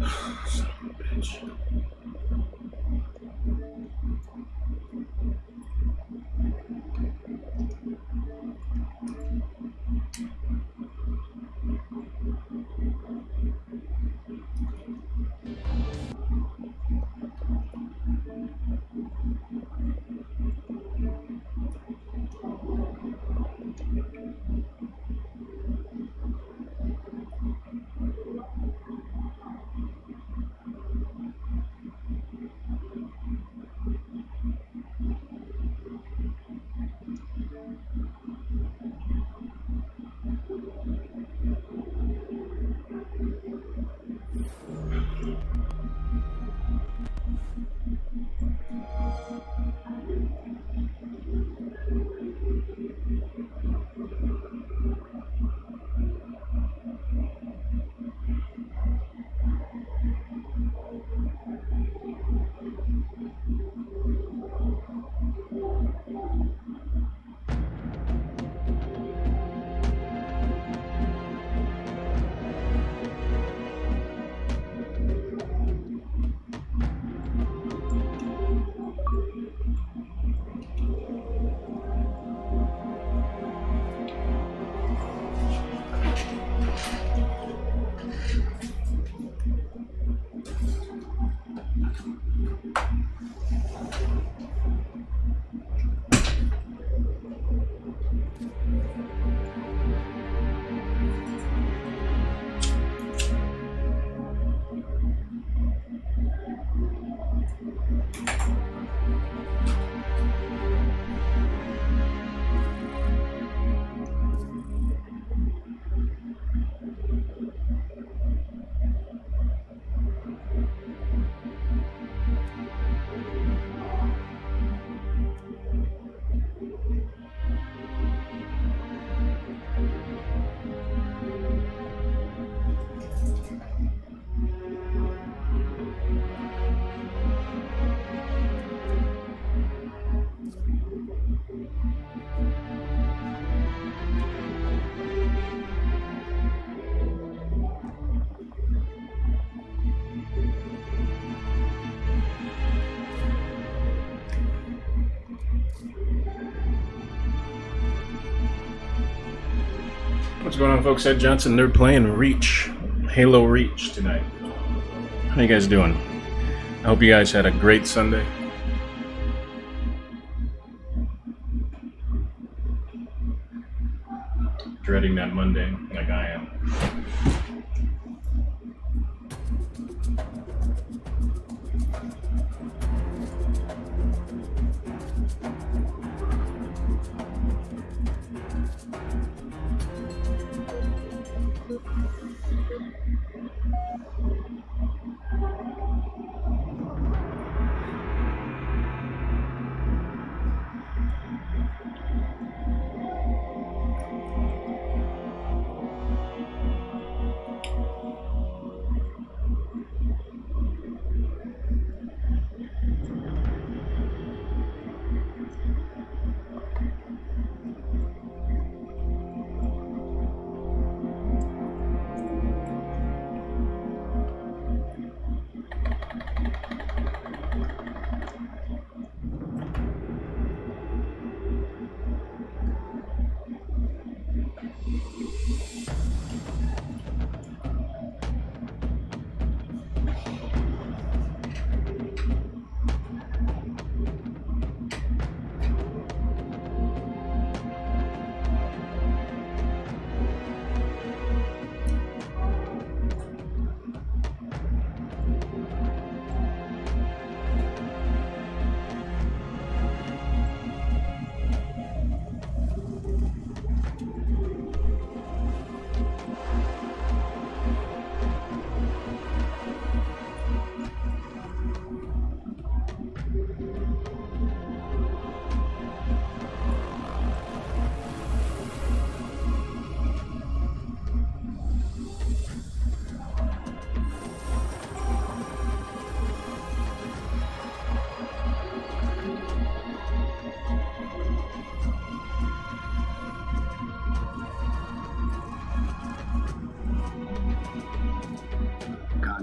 Son of a bitch. What's going on, folks? Ed Johnson. They're playing Reach, Halo Reach tonight. How you guys doing? I hope you guys had a great Sunday. Dreading that Monday like I am.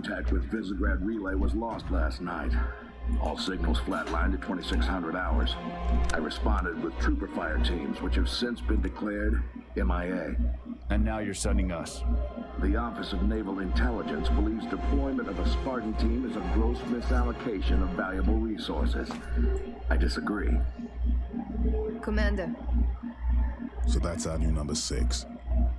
Contact with Visegrad Relay was lost last night. All signals flatlined at 2600 hours. I responded with trooper fire teams, which have since been declared MIA. And now you're sending us. The Office of Naval Intelligence believes deployment of a Spartan team is a gross misallocation of valuable resources. I disagree. Commander. So that's our new number 6.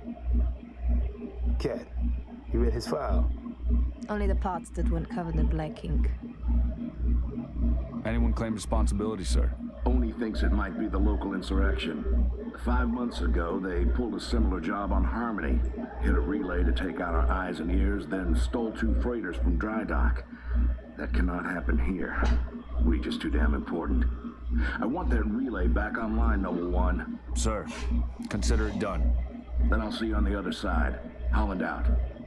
Cat, you read his file? Only the parts that weren't covered in black ink. Anyone claim responsibility, sir? Only thinks it might be the local insurrection. 5 months ago, they pulled a similar job on Harmony. Hit a relay to take out our eyes and ears, then stole 2 freighters from dry dock. That cannot happen here. We just too damn important. I want that relay back online, Noble One. Sir, consider it done. Then I'll see you on the other side. Holland out.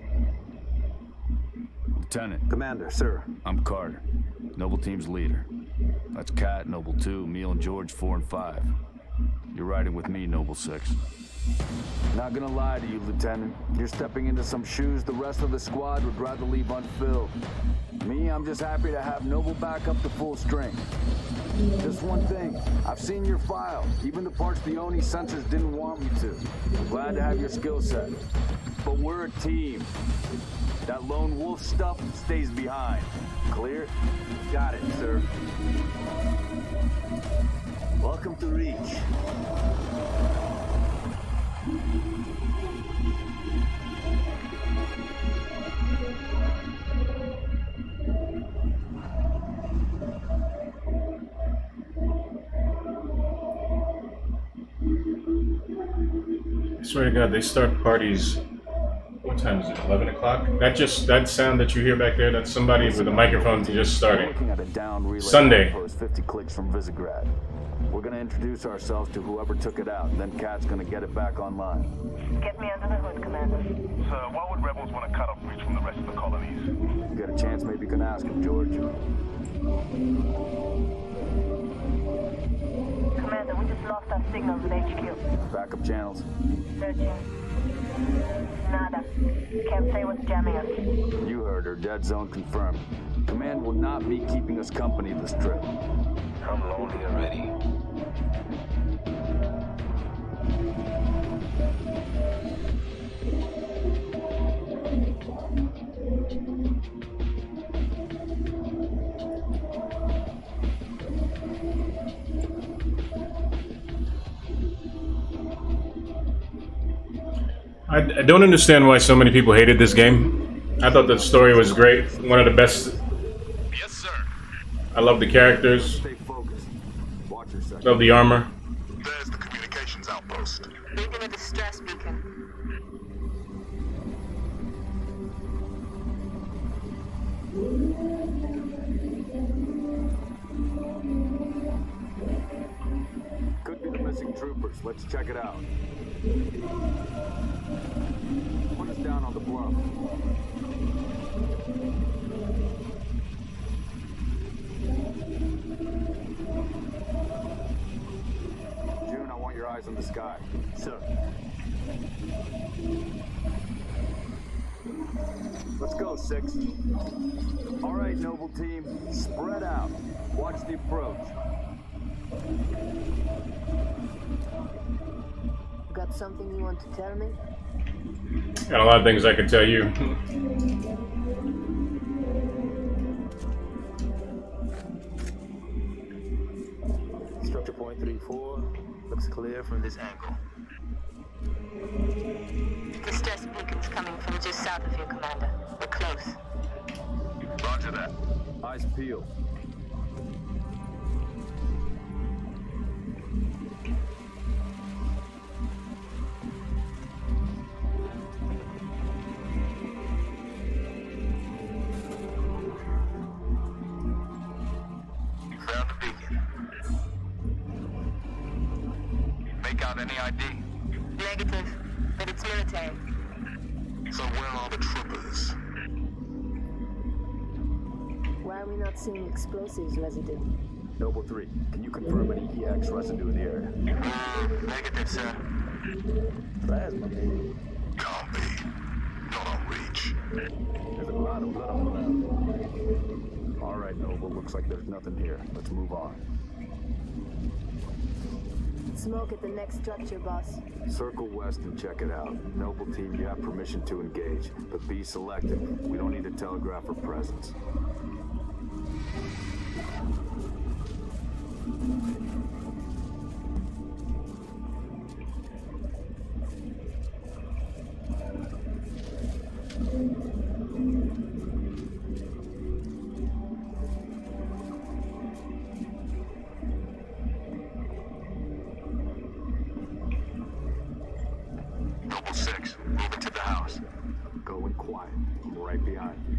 Lieutenant. Commander, sir. I'm Carter, Noble Team's leader. That's Cat, Noble 2, Neil and George 4 and 5. You're riding with me, Noble 6. Not gonna lie to you, Lieutenant. You're stepping into some shoes the rest of the squad would rather leave unfilled. Me, I'm just happy to have Noble back up to full strength. Just one thing, I've seen your file, even the parts the Oni sensors didn't want me to. I'm glad to have your skill set. But we're a team. That lone wolf stuff stays behind. Clear? Got it, sir. Welcome to Reach. I swear to God, they start parties. What time is it? 11 o'clock? That sound that you hear back there, that's somebody with a microphone just starting. Looking at a down relay Sunday. Outpost 50 clicks from Visegrad. We're gonna introduce ourselves to whoever took it out, then Cat's gonna get it back online. Get me under the hood, Commander. Sir, why would rebels want to cut off Reach from the rest of the colonies? You get a chance, maybe you can ask him, George. Commander, we just lost our signals at HQ. Backup channels. Searching. Nada. Can't say what's jamming us. You heard her. Dead zone confirmed. Command will not be keeping us company this trip. I'm lonely already. I don't understand why so many people hated this game. I thought the story was great. One of the best. Yes, sir. I love the characters. Stay focused. Watch your second. Love the armor. There's the communications outpost. Reading a distress beacon. Could be the missing troopers. Let's check it out. Put us down on the bluff. June, I want your eyes on the sky. Sir. Let's go, 6. All right, Noble Team. Spread out. Watch the approach. Got something you want to tell me? Got a lot of things I could tell you. Structure point 34 looks clear from this angle. Distress beacon's coming from just south of you, Commander. We're close. Roger that. Eyes peeled. Found the beacon. Make out any ID? Negative, but it's military. So where are the troopers? Why are we not seeing explosives residue? Noble 3, can you confirm any EX residue in the area? Negative, sir. Plasma, baby. Can't be. Not on Reach. There's a lot of blood on the ground. All right, Noble. Looks like there's nothing here. Let's move on. Smoke at the next structure, boss. Circle west and check it out. Noble team, you have permission to engage, but be selective. We don't need to telegraph our presence. Noble 6, move into the house. Going quiet. I'm right behind you.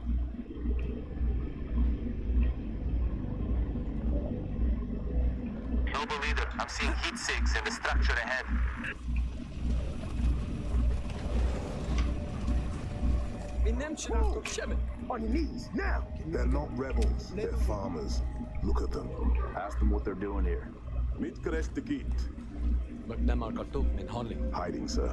Noble leader, I'm seeing heat sinks in the structure ahead. On your knees, now! They're not rebels, they're farmers. Look at them. Ask them what they're doing here. Hiding, sir.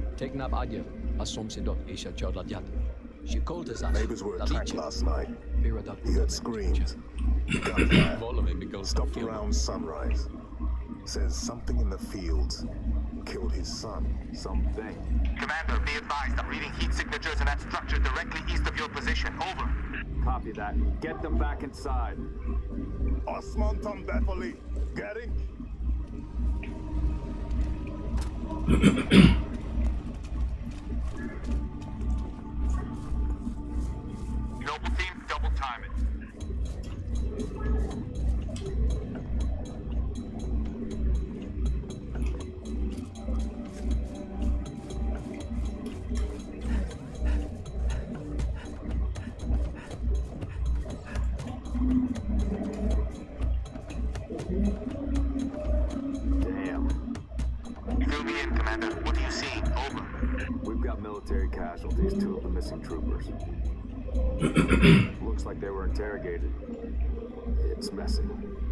Neighbors were attacked last night. He heard screams. Gunfire. Stopped around sunrise. Says something in the fields killed his son. Something. Commander, be advised, I'm reading heat signatures in that structure directly east of your position. Over. Copy that. Get them back inside. Osman Tom Beverly. Getting? Noble team, double time it. Damn. Fill me in, Commander. What are you seeing? Over. We've got military casualties, 2 of the missing troopers. Looks like they were interrogated. It's messy.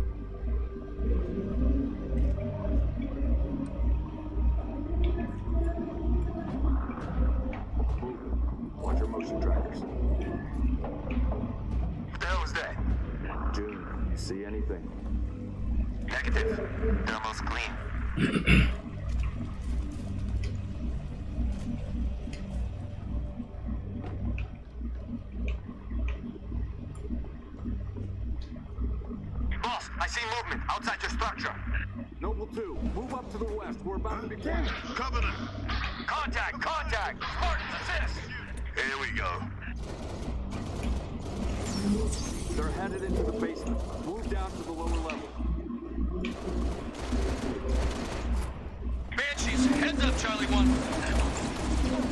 Watch your motion trackers. What the hell was that? June, you see anything? Negative. Thermal's clean. Boss, I see movement outside your structure. Noble 2, move up to the west. We're about to begin. Covenant! Contact! Contact! Spartans, assist! Here we go. They're headed into the basement. Move down to the lower level. Banshees, heads up, Charlie 1.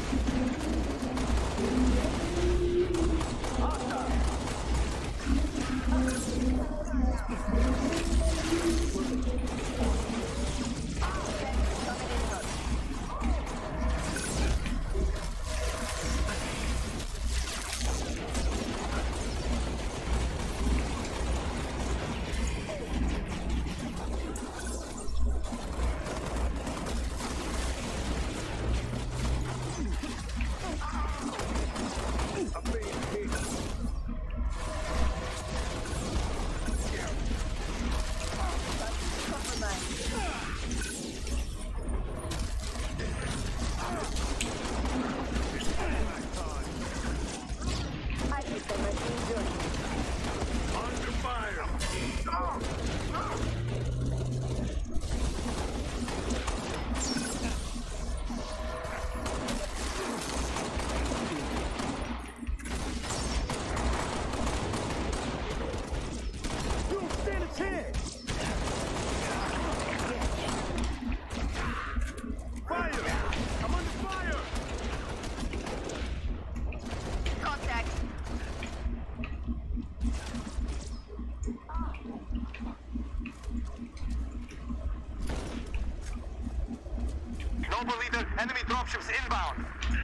Noble leader, enemy dropships inbound.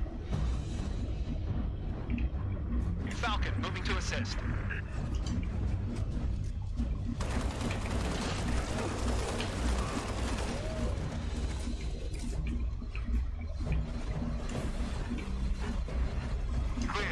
Falcon, moving to assist. Clear.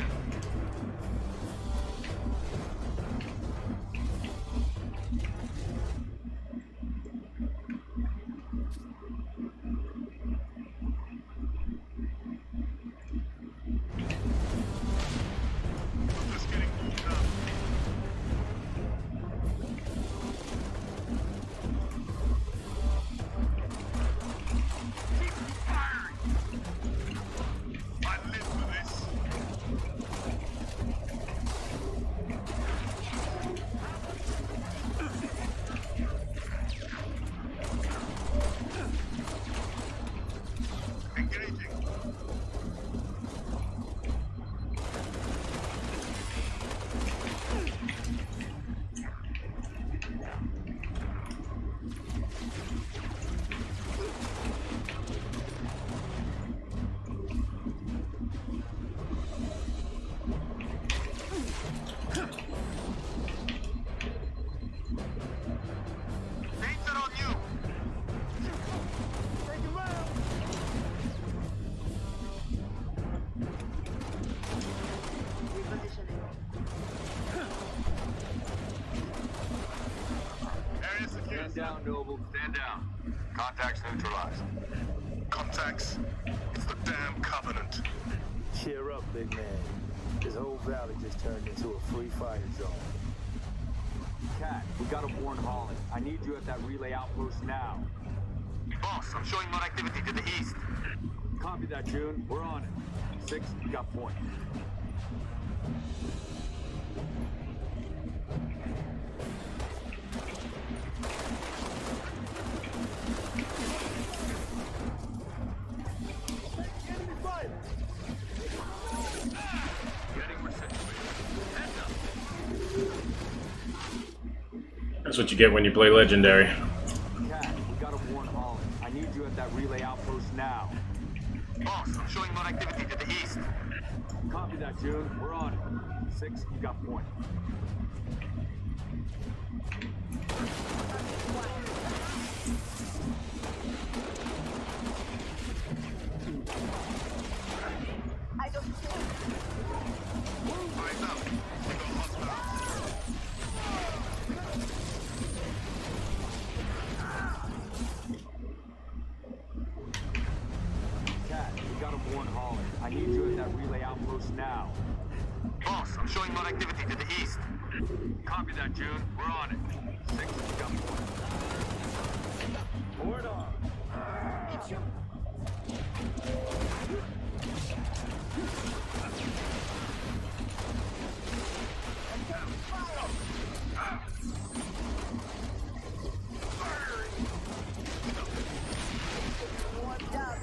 Stand down, Noble. Stand down. Contacts neutralized. Contacts? It's the damn Covenant. Cheer up, big man. This whole valley just turned into a free fire zone. Cat, we gotta warn Holland. I need you at that relay outpost now. Boss, I'm showing more activity to the east. Copy that, June. We're on it. 6, you got point. That's what you get when you play Legendary. Cat, we gotta warn Holland. I need you at that relay outpost now. Boss, I'm showing more activity to the east. Copy that, June. We're on it. 6, you got point. I don't see. Eyes up. We got hostiles. Cat, we gotta warn Holland. I need you at that relay outpost now. Boss, I'm showing more activity to the east. Copy that, June. We're on it. 6, you got point. Board on. Warmed up.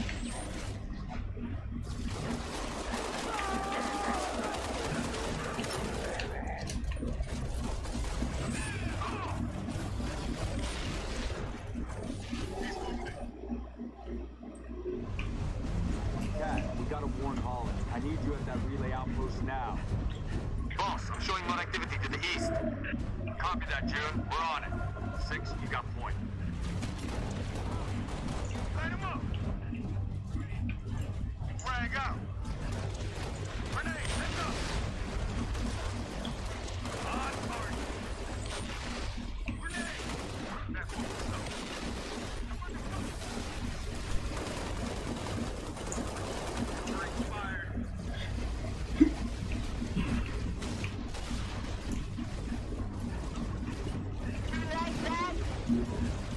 Cat, we gotta warn Holland. I need you at that relay outpost now. Boss, I'm showing more activity to the east. Copy that, June. We're on it. 6, you got point. Light him up. Frag out. Grenade, heads up. On target. Grenade. That's what we're doing. Expired. You like that?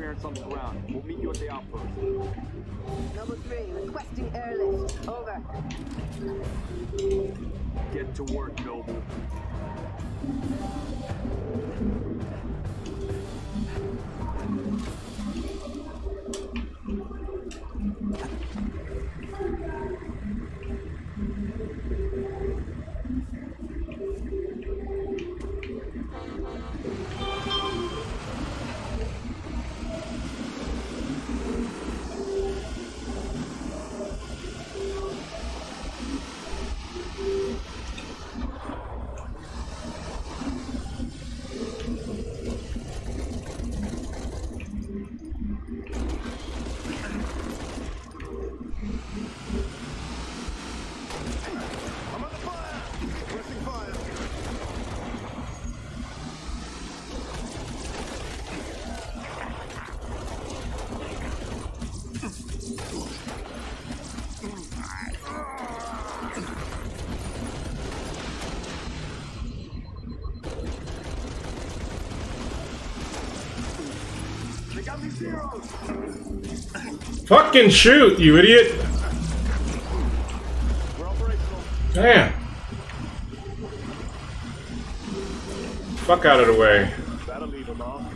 interference on the ground. We'll meet you at the outpost. Noble 3, requesting airlift. Over. Get to work, Noble. Fucking shoot, you idiot! Damn. Fuck out of the way. That'll leave him off.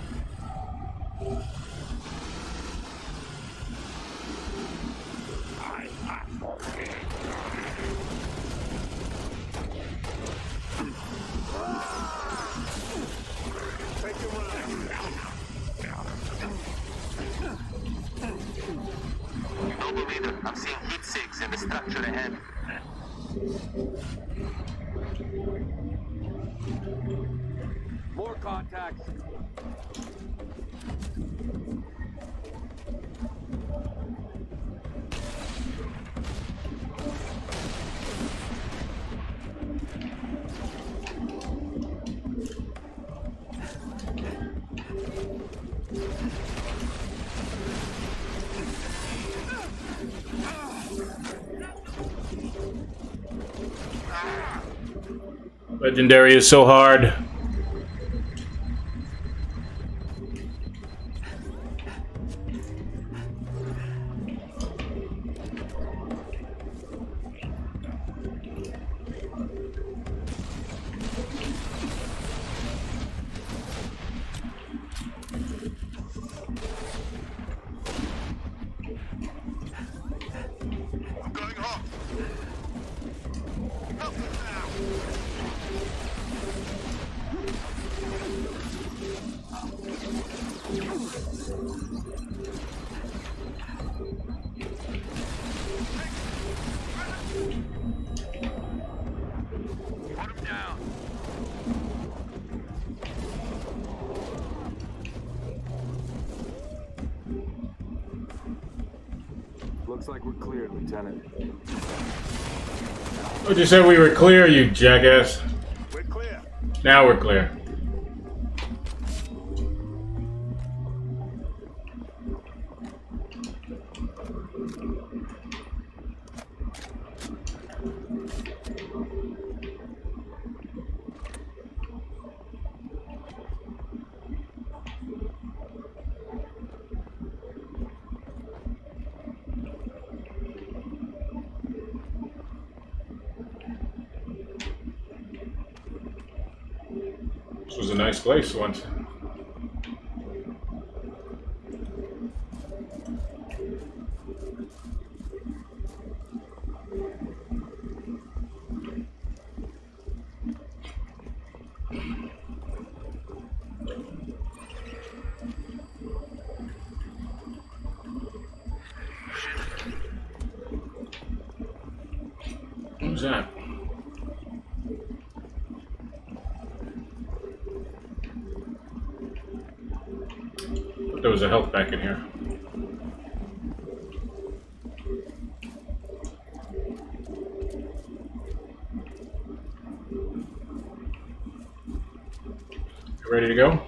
Noble leader, I'm seeing heat sinks in the structure ahead. More contacts. Legendary is so hard. I'm going hot. Help us now. Put him down. Looks like we're clear, Lieutenant. Oh, you said we were clear, you jackass. We're clear. Now we're clear. This was a nice place once. What was that? There was a health pack in here. You ready to go?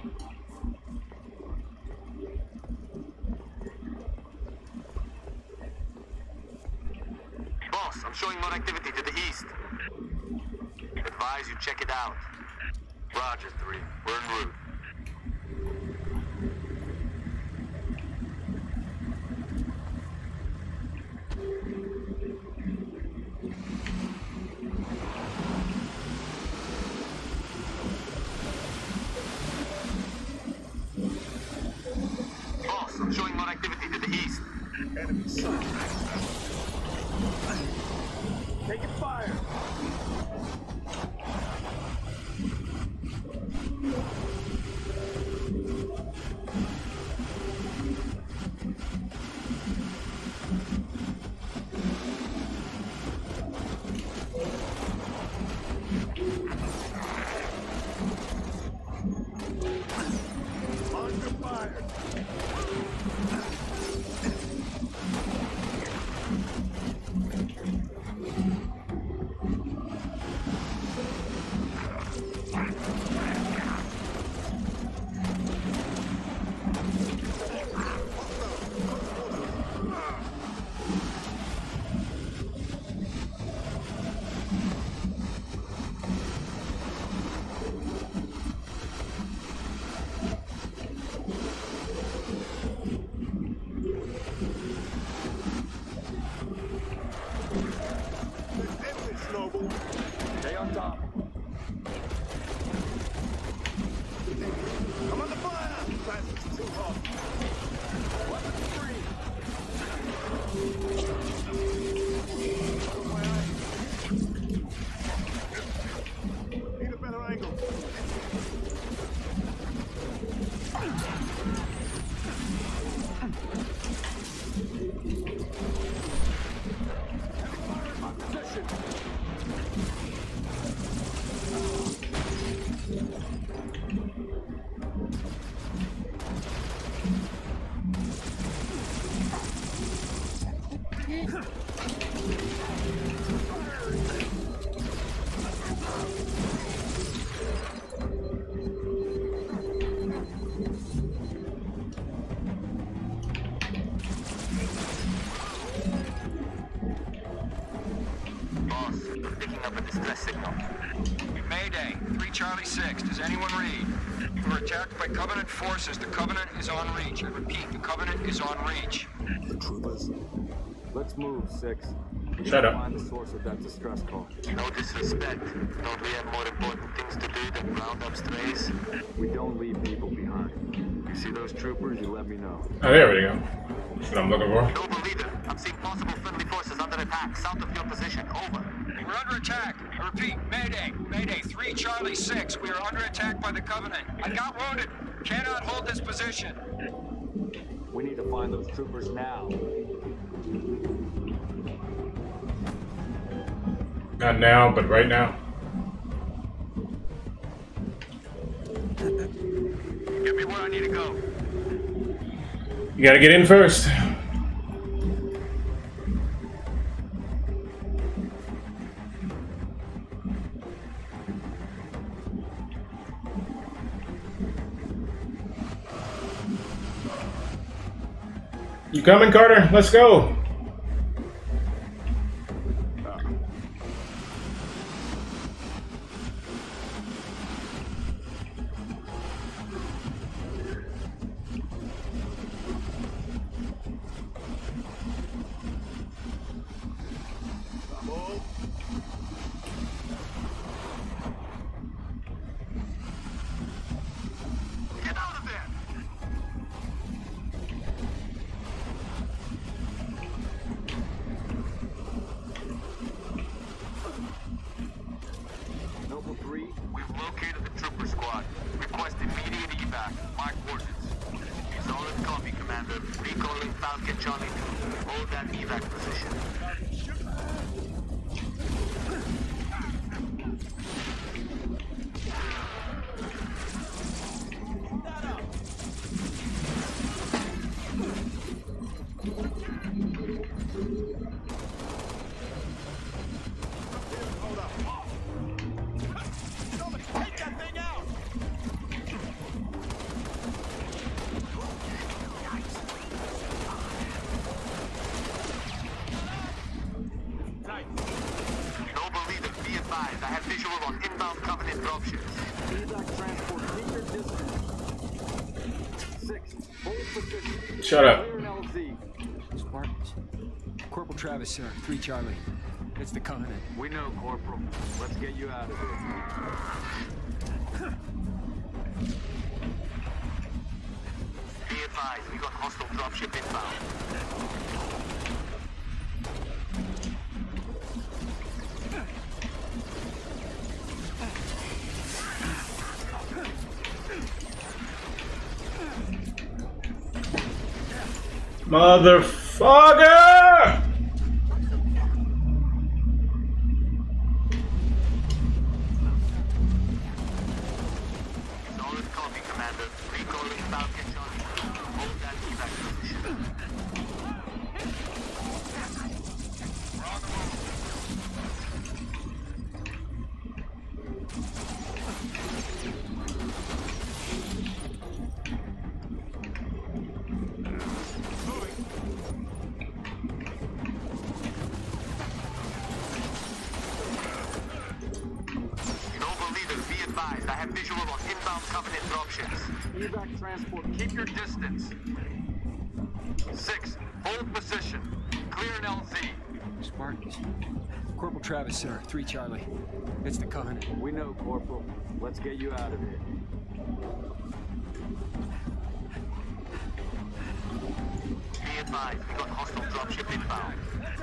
Boss, I'm showing more activity to the east. Advise you check it out. Roger, 3. We're en route. Taking fire. Stay on top. I'm under fire. That's too hot. Weapons free. Need a better angle. Boss, I'm picking up a distress signal. Mayday, 3 Charlie 6. Does anyone read? You were attacked by Covenant forces. The Covenant is on reach. I repeat, the Covenant is on reach. The troopers. Let's move, 6. We Shut up. Find the source of that distress call. No disrespect. Don't we have more important things to do than round up strays? We don't leave people behind. You see those troopers, you let me know. Oh, there we go. That's what I'm looking for. Noble leader, I'm seeing possible friendly forces under attack south of your position. Over. We're under attack. I repeat, Mayday. Mayday, 3 Charlie 6. We are under attack by the Covenant. I got wounded. Cannot hold this position. We need to find those troopers now. Not now, but right now. Get me where I need to go. You gotta get in first. You coming, Carter? Let's go. Get out of there! Noble 3, We've located the trooper squad. Request immediate evac. My coordinates. Solid copy, Commander. Recalling Falcon Charlie 2. Hold that evac position. Noble leader, be advised. I have visual on inbound Covenant dropships. evac transport near distance. 6, hold position. Shut up. Clear an LZ. Spartans. Corporal Travis, sir. 3 Charlie. It's the Covenant. We know, Corporal. Let's get you out of here. Be advised, we got hostile dropship inbound. Motherfucker! Solid copy, Commander. Recalling Falcon Charlie. Hold that evac position. I have visual on inbound Covenant dropships. Evac transport, keep your distance. 6, hold position. Clear an LZ. Spartans. Corporal Travis, sir. 3 Charlie. It's the Covenant. We know, Corporal. Let's get you out of here. Be advised, we got hostile dropship inbound.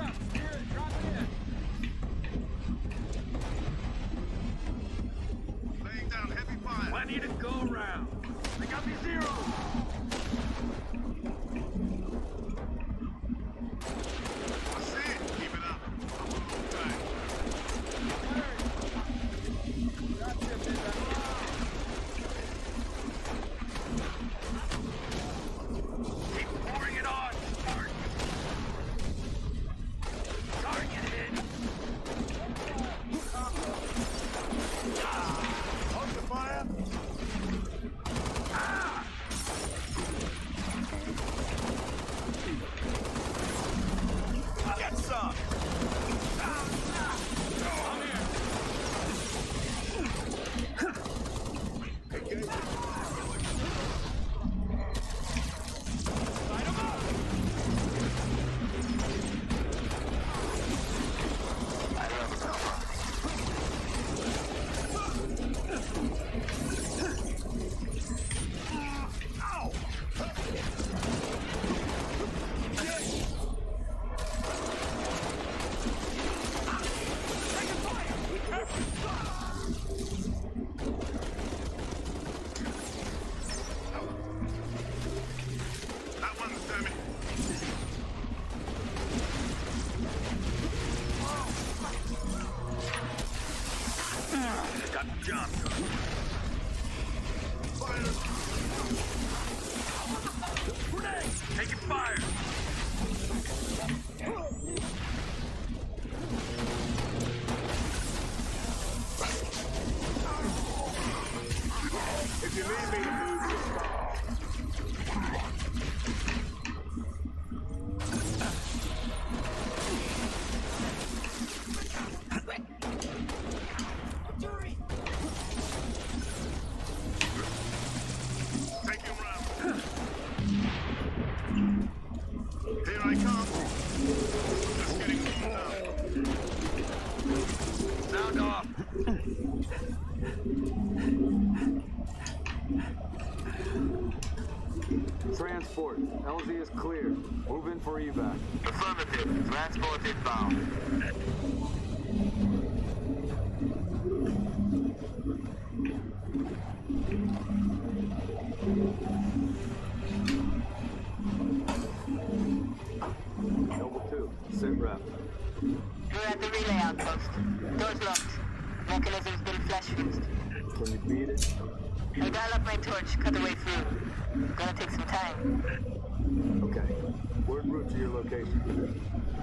Plenty to go around. They got me 0. I see it. Keep it up. Keep pouring it on, Spartan. Target hit. Hold the fire. Get some! Transport. LZ is clear. Move in for evac. Affirmative. Transport inbound. Noble 2, sit rep. We're at the relay outpost. Doors locked. Mechanism's been flash fused. Can you beat it? I dial up my torch, cut the way through. Gonna take some time. Okay. We're en route to your location.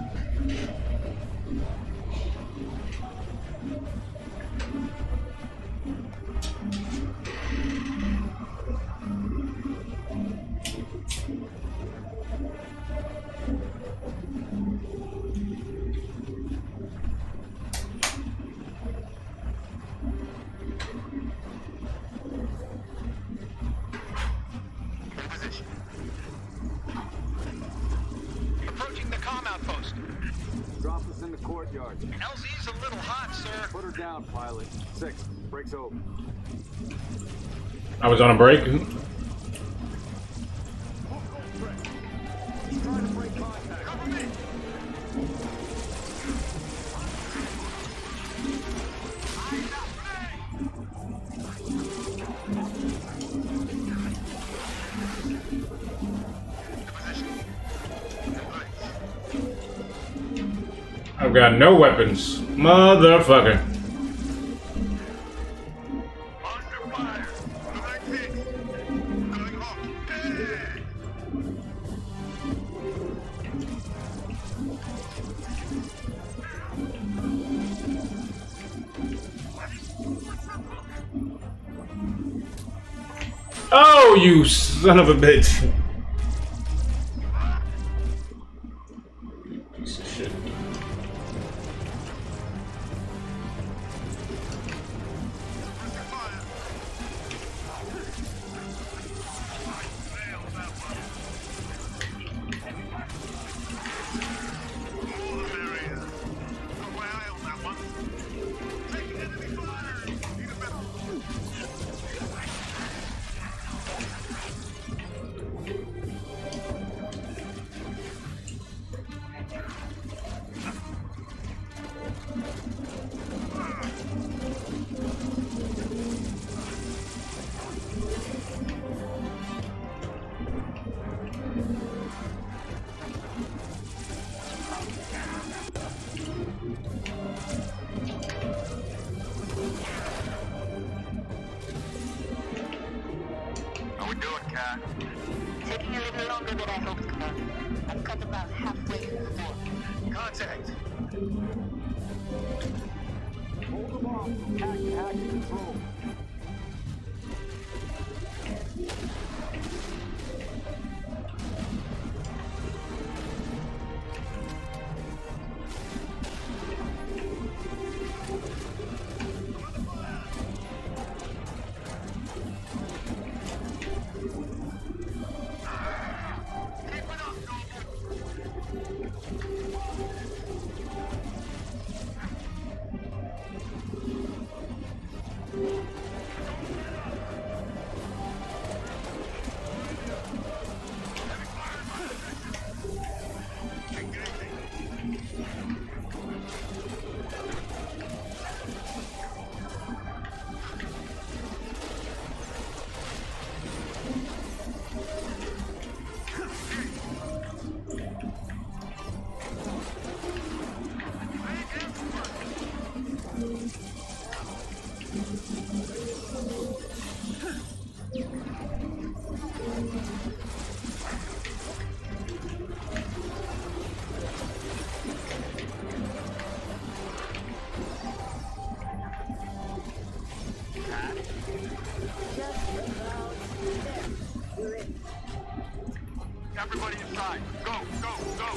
Approaching the comm outpost. Drop us in the courtyard. LZ's a little hot, sir. Put her down, pilot. 6, breaks open. I was on a break. He's trying to break contact. Cover me! got no weapons. Motherfucker. Oh, you son of a bitch. Piece of shit. Taking a little longer than I hoped, Commander. I've cut about halfway through the door. Contact! Hold them off. Hack control. Everybody inside. Go, go, go.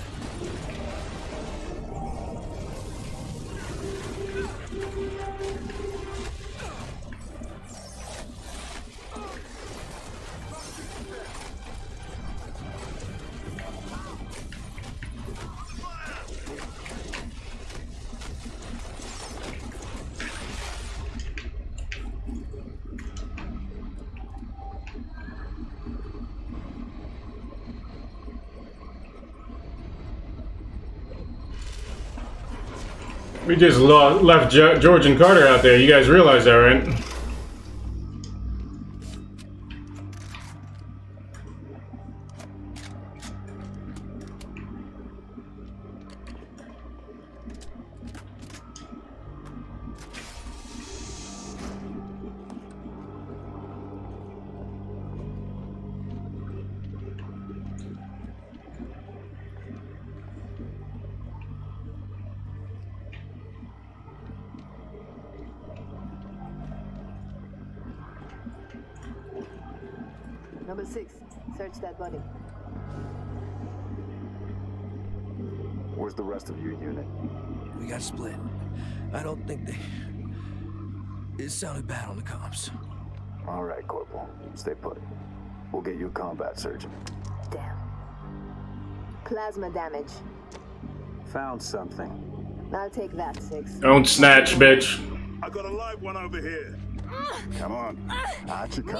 We just left George and Carter out there. You guys realize that, right? Number 6, search that body. Where's the rest of your unit? We got split. I don't think they... It sounded bad on the comms. All right, Corporal. Stay put. We'll get you a combat surgeon. Damn. Plasma damage. Found something. I'll take that, 6. Don't snatch, bitch. I got a live one over here. Come on. Achika.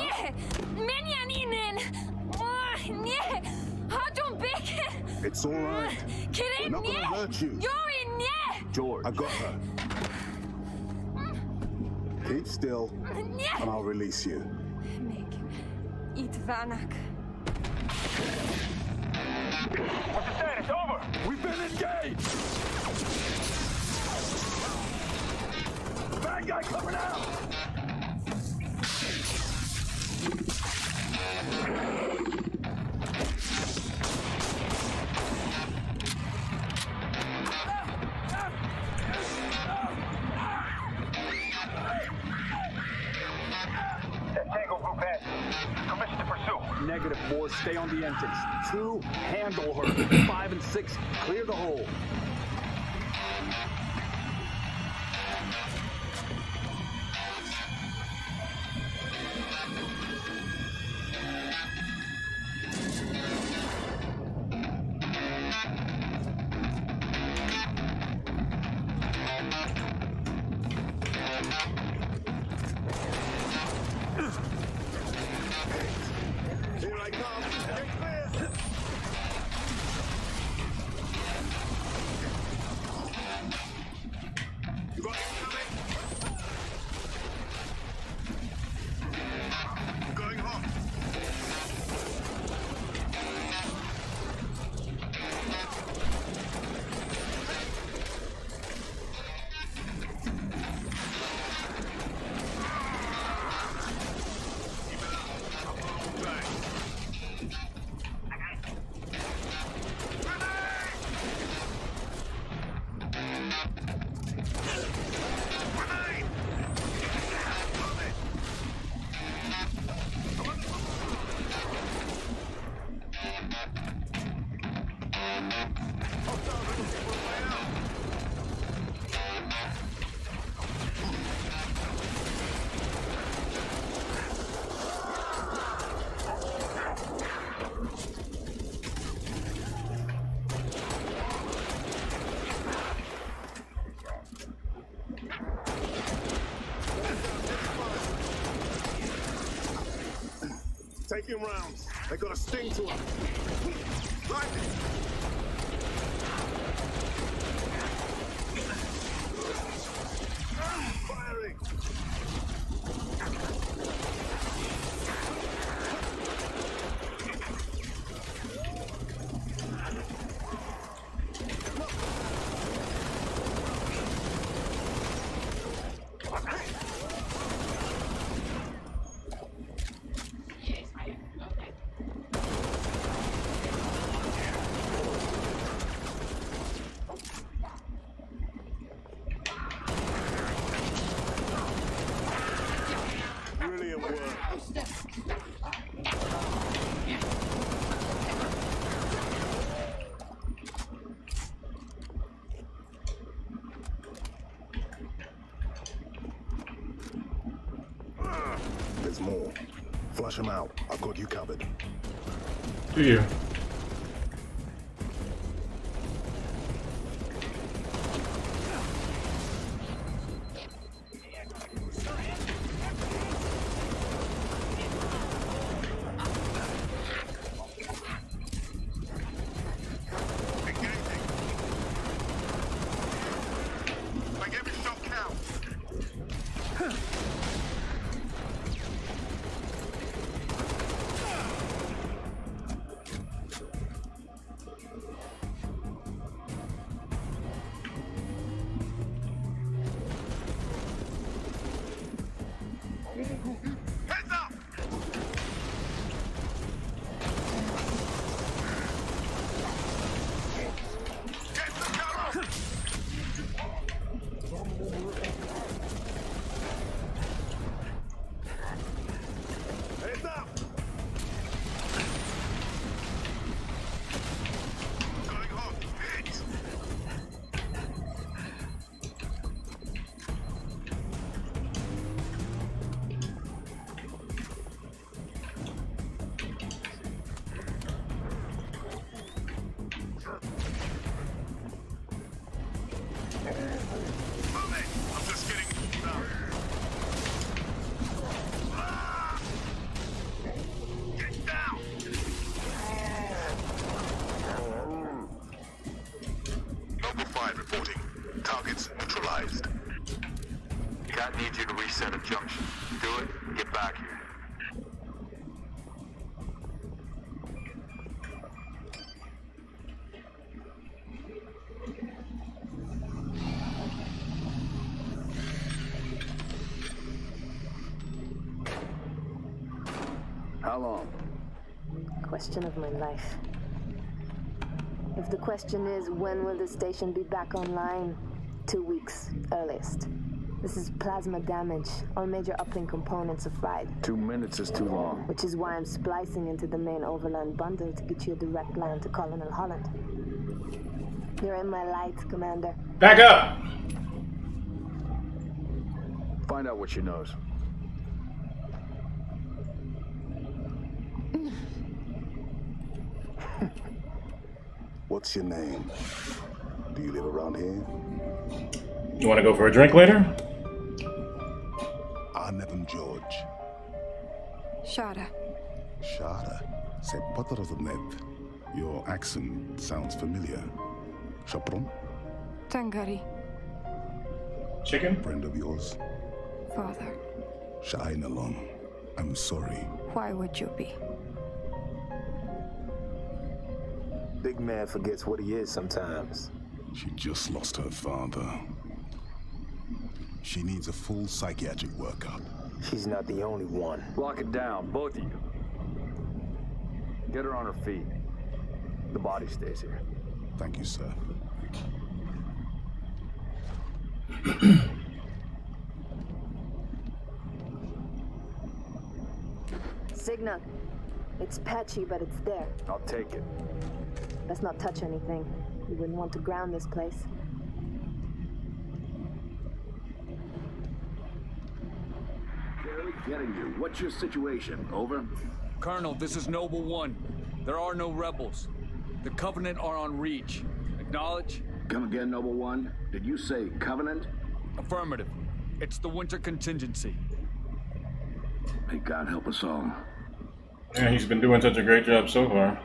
It's all right. We're not gonna hurt you. George. I got her. Keep still, and I'll release you. What's the status? Over! We've been engaged! Bad guy coming out! Tango group in. Permission to pursue. Negative, boys. Stay on the entrance. 2, handle her. 5 and 6, clear the hole. Here I come. Get clear. You got incoming? Going hot. Taking rounds. They got a sting to them. Lightning. Firing. Brilliant work. There's more. Flush them out. I've got you covered. Do you? Make every shot count. Heads up! Get some cover! Heads up! Going hot. Hit! Move it! I'm just getting down. Get down! Noble 5 reporting. Targets neutralized. Cat needs you to reset a junction. Do it, and get back here. How long? Question of my life. If the question is, when will the station be back online? 2 weeks, earliest. This is plasma damage. All major uplink components are fried. 2 minutes is too long. Which is why I'm splicing into the main overland bundle to get you a direct line to Colonel Holland. You're in my light, Commander. Back up! Find out what she knows. What's your name? Do you live around here? You want to go for a drink later? Arnhem George. Shada. Shada? C'est pas rozumnet. Your accent sounds familiar. Chapron? Tangari. Chicken? Friend of yours? Father. Shainalong. I'm sorry. Why would you be? Big man forgets what he is sometimes. She just lost her father. She needs a full psychiatric workup. She's not the only one. Lock it down, both of you. Get her on her feet. The body stays here. Thank you, sir. Signal. It's patchy, but it's there. I'll take it. Let's not touch anything. We wouldn't want to ground this place. Barely getting you. What's your situation? Over? Colonel, this is Noble One. There are no rebels. The Covenant are on Reach. Acknowledge? Come again, Noble One. Did you say Covenant? Affirmative. It's the winter contingency. May God help us all. Yeah, he's been doing such a great job so far.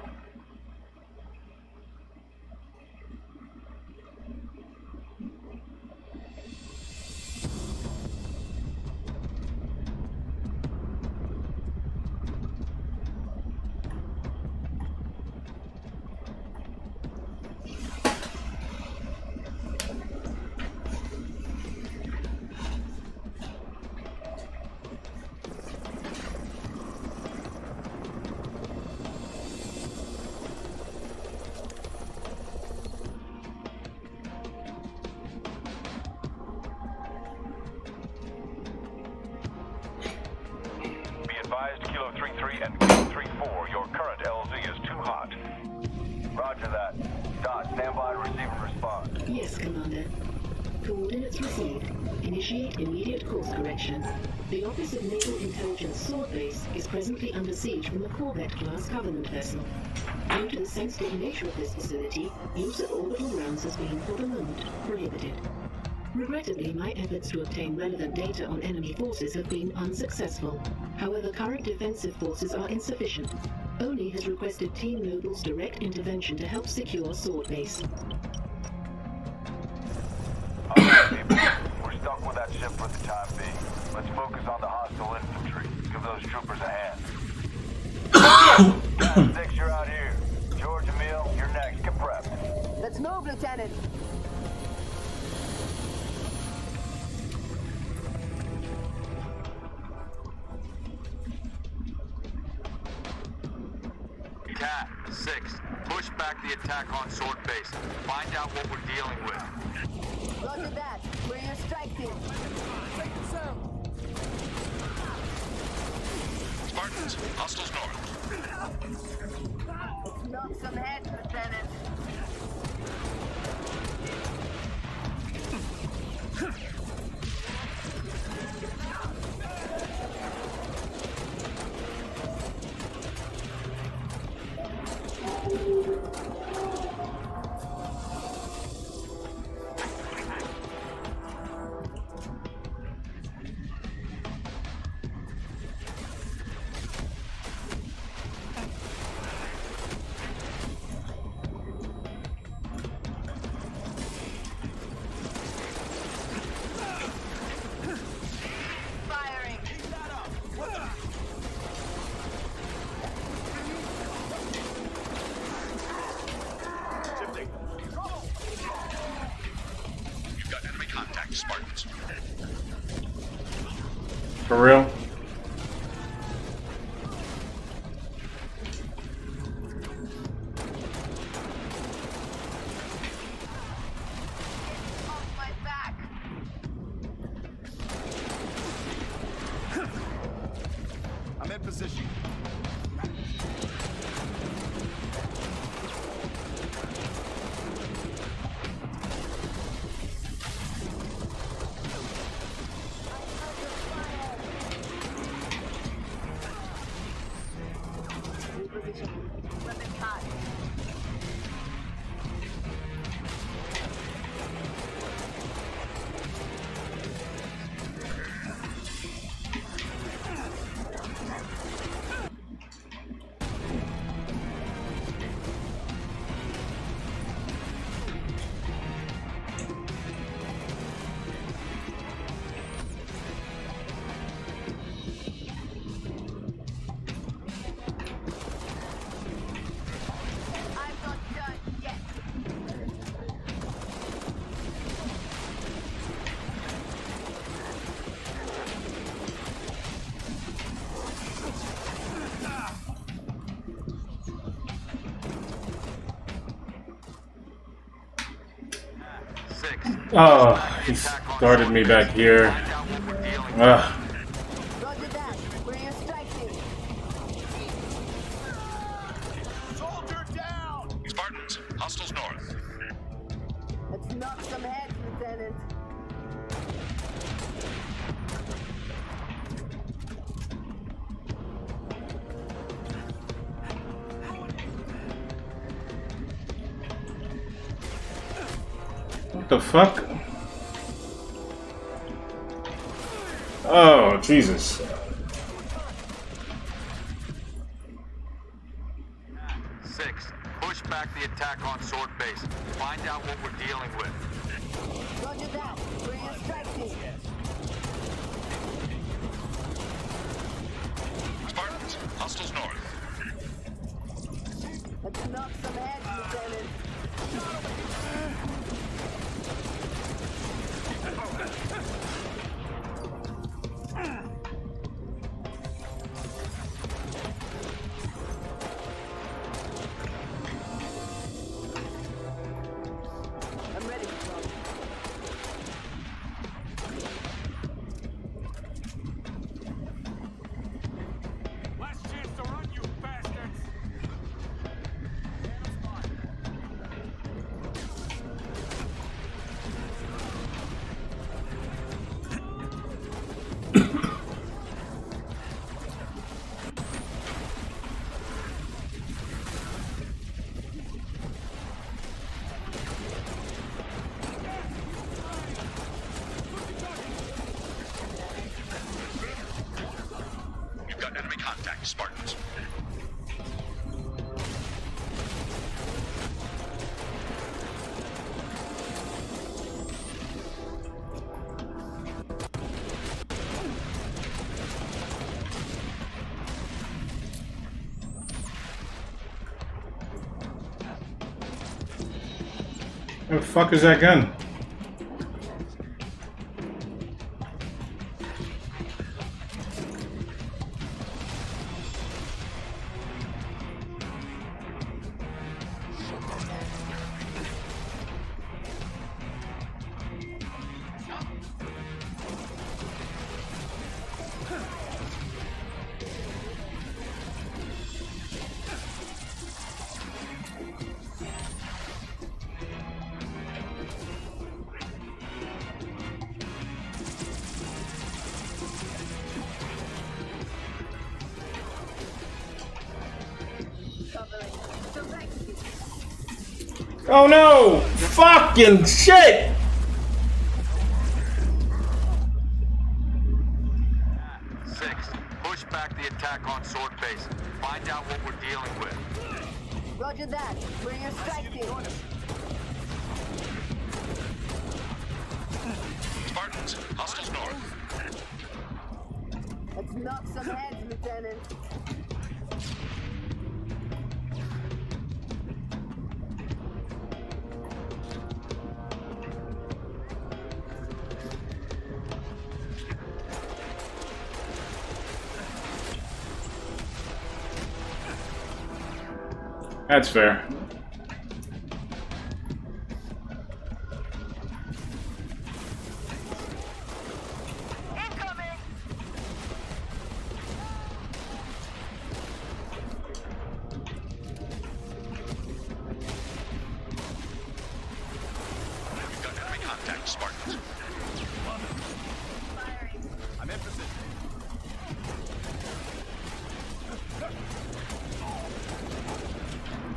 Kilo 3-3 and Kilo 3-4, your current LZ is too hot. Roger that. Dot, stand by to receive and respond. Yes, Commander. Coordinates received. Initiate immediate course correction. The Office of Naval Intelligence Sword Base is presently under siege from a Corvette-class Covenant vessel. Due to the sensitive nature of this facility, use of orbital rounds has been, for the moment, prohibited. Regrettably, my efforts to obtain relevant data on enemy forces have been unsuccessful. However, current defensive forces are insufficient. ONI has requested Team Noble's direct intervention to help secure Sword Base. Alright, people. We're stuck with that ship for the time being. Let's focus on the hostile infantry. Give those troopers a hand. Cat 6, you're out here. George, Emil, you're next. Get prepped. Let's move, Lieutenant. Cat 6, push back the attack on Sword Base. Find out what we're dealing with. Roger that. We're your strike team. Take the sound. Spartans, hostiles north. Knock some heads, Lieutenant. Spartans. For real? position. Oh, he started me back here. Ugh. Spartans, hostiles north. Let's knock some heads, Lieutenant. What the fuck? Oh, Jesus. Push back the attack on Sword Base. Find out what we're dealing with. Roger that. Bring a strike team. Spartans, hostiles north. Let's knock some heads, Lieutenant. Spartans. Where the fuck is that gun? Oh no! Fucking shit! Push back the attack on Sword Base. Find out what we're dealing with. Roger that. Bring your strike team. Spartans, hostiles north. Let's knock some heads, Lieutenant. That's fair.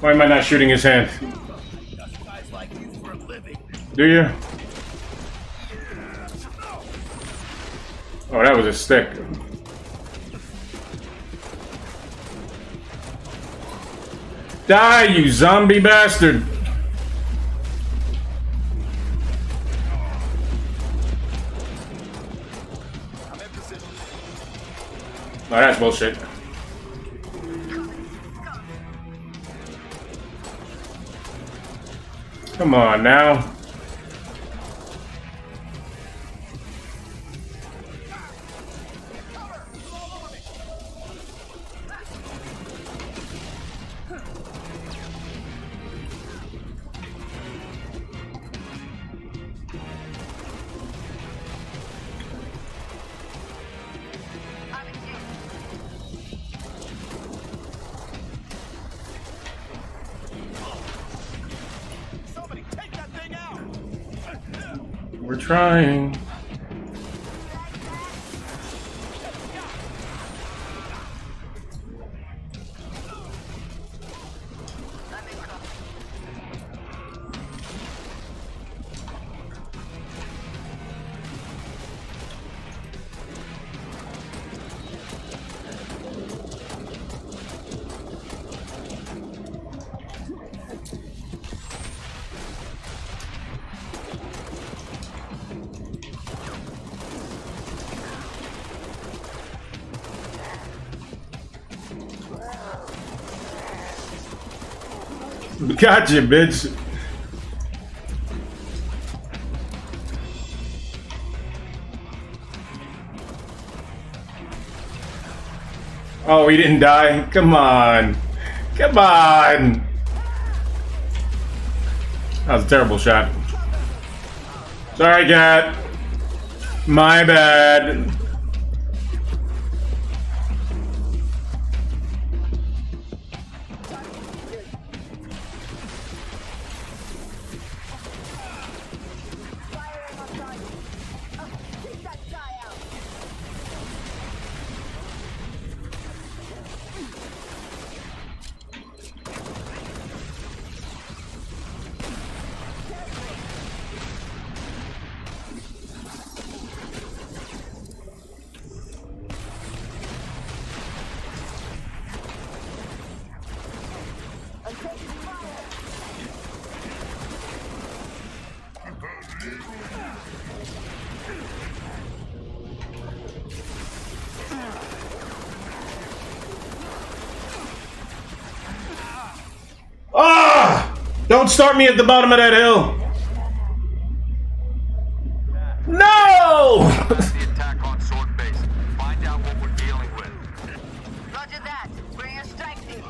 Why am I not shooting his hand? Do you? Oh, that was a stick. Die, you zombie bastard! Oh, that's bullshit. Come on now. We're trying. Gotcha, bitch. Oh, he didn't die? Come on. Come on. That was a terrible shot. Sorry, cat. My bad. Ah! Don't start me at the bottom of that hill. No! The attack on Sword Base. Find out what we're dealing with. Roger that. Bring a strike team.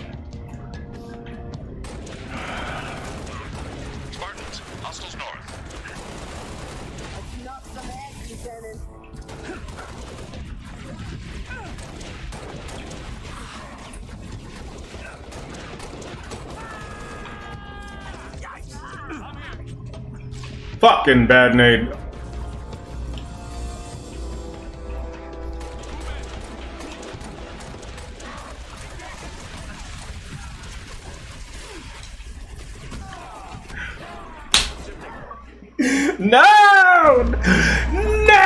Spartans, hostiles north. Let's knock some heads, Lieutenant. Fucking bad nade. No! No!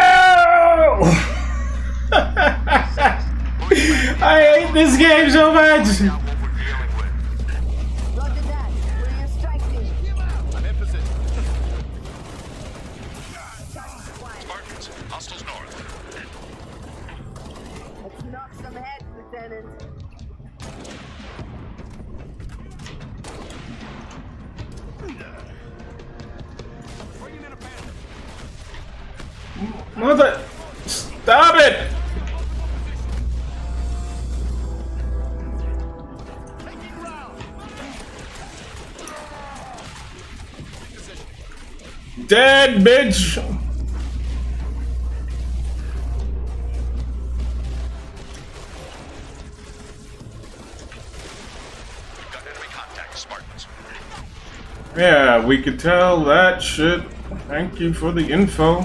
I hate this game so much. Hostiles north. Let's knock some heads, Lieutenant. Mother, stop it! Dead, bitch! Yeah, we could tell that shit. Thank you for the info.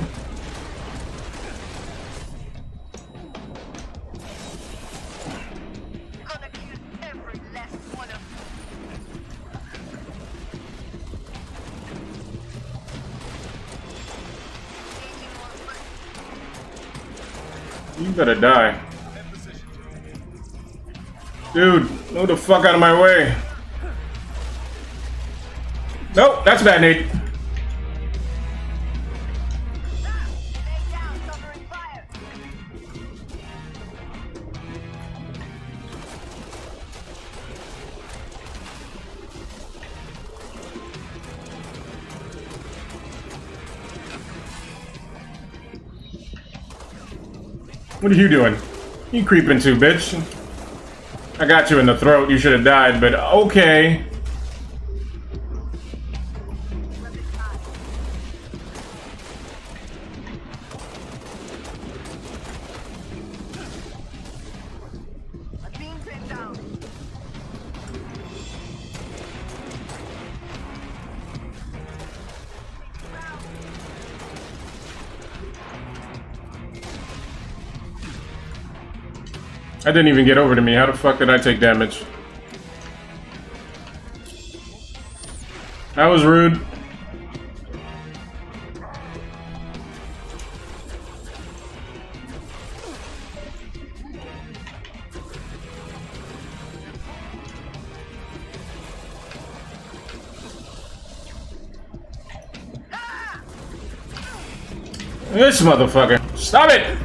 You better die. Dude, move the fuck out of my way. Nope, that's a bad nade. What are you doing? You creeping too, bitch. I got you in the throat. You should have died, but okay. That didn't even get over to me. How the fuck did I take damage? That was rude. This motherfucker. Stop it!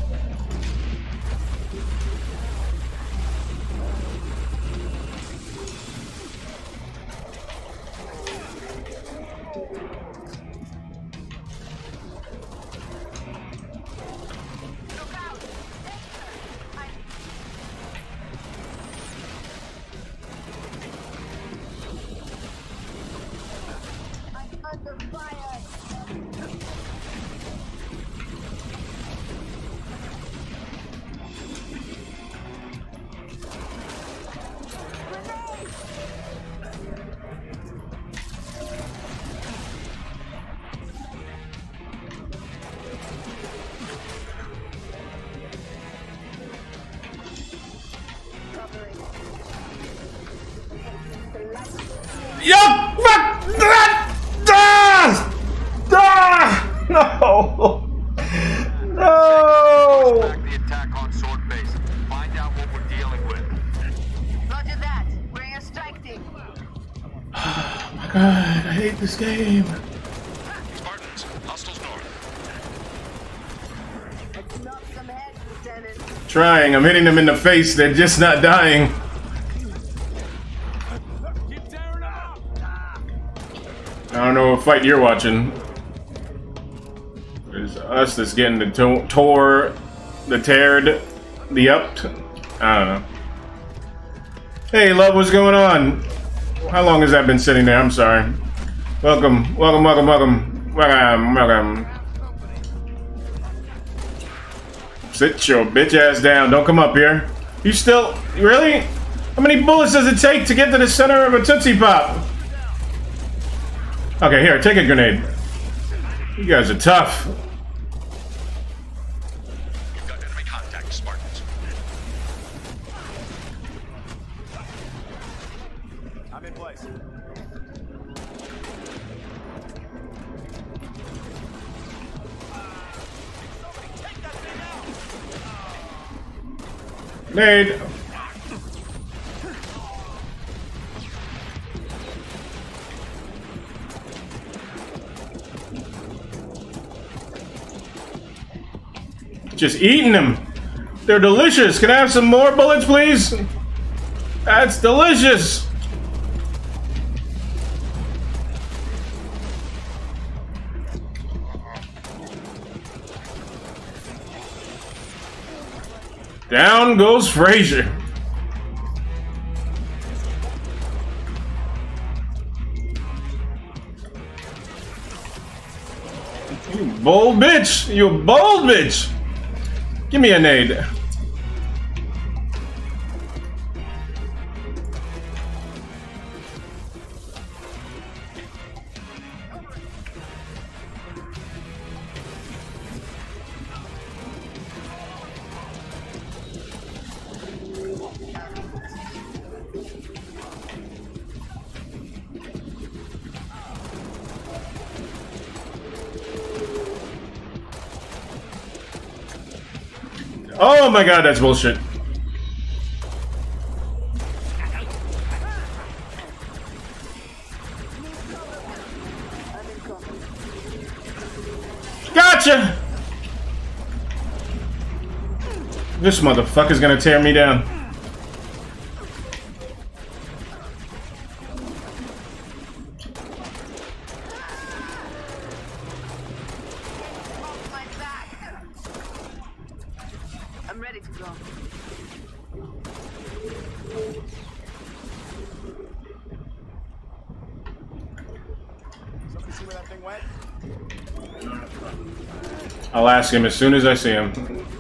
No! No! Back the attack on Sword Base. Find out what we're dealing with. Roger that. We're your strike team. Oh my god, I hate this game. Spartans, hostiles north. Let's knock some heads, Lieutenant. Trying, I'm hitting them in the face, they're just not dying. I don't know what fight you're watching. There's us that's getting the tore, the teared, the upped. I don't know. Hey, love, what's going on? How long has that been sitting there? I'm sorry. Welcome, welcome, welcome, welcome, welcome, welcome. Sit your bitch ass down. Don't come up here. You still, really? How many bullets does it take to get to the center of a Tootsie Pop? Okay, here, take a grenade. You guys are tough. You've got enemy contact, Spartans. I'm in place. Grenade. Just eating them. They're delicious. Can I have some more bullets, please? That's delicious. Down goes Frazier. You bold bitch. You bold bitch. Give me a nade. Oh my god, that's bullshit. Gotcha! This motherfucker's gonna tear me down. I'm ready to go. Somebody see where that thing went? I'll ask him as soon as I see him.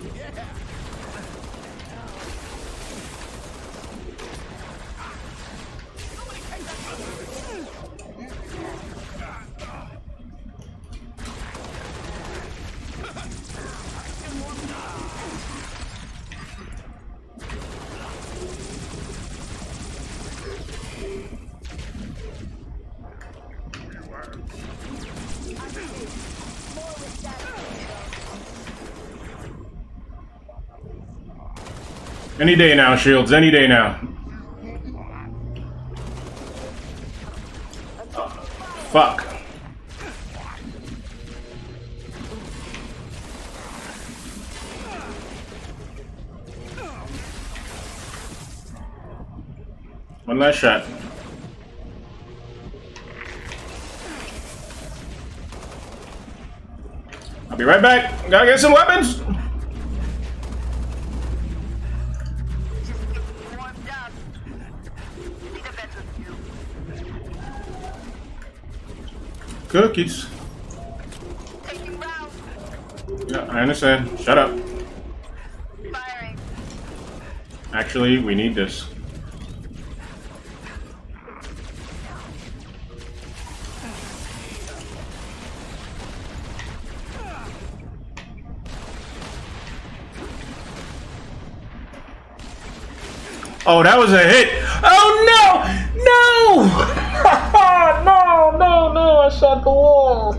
Any day now, Shields. Any day now. Fuck. One last shot. I'll be right back. Gotta get some weapons. Cookies. Yeah, I understand. Shut up. Firing. Actually, we need this. Oh, that was a hit. Oh no! No! No, I shot the wall.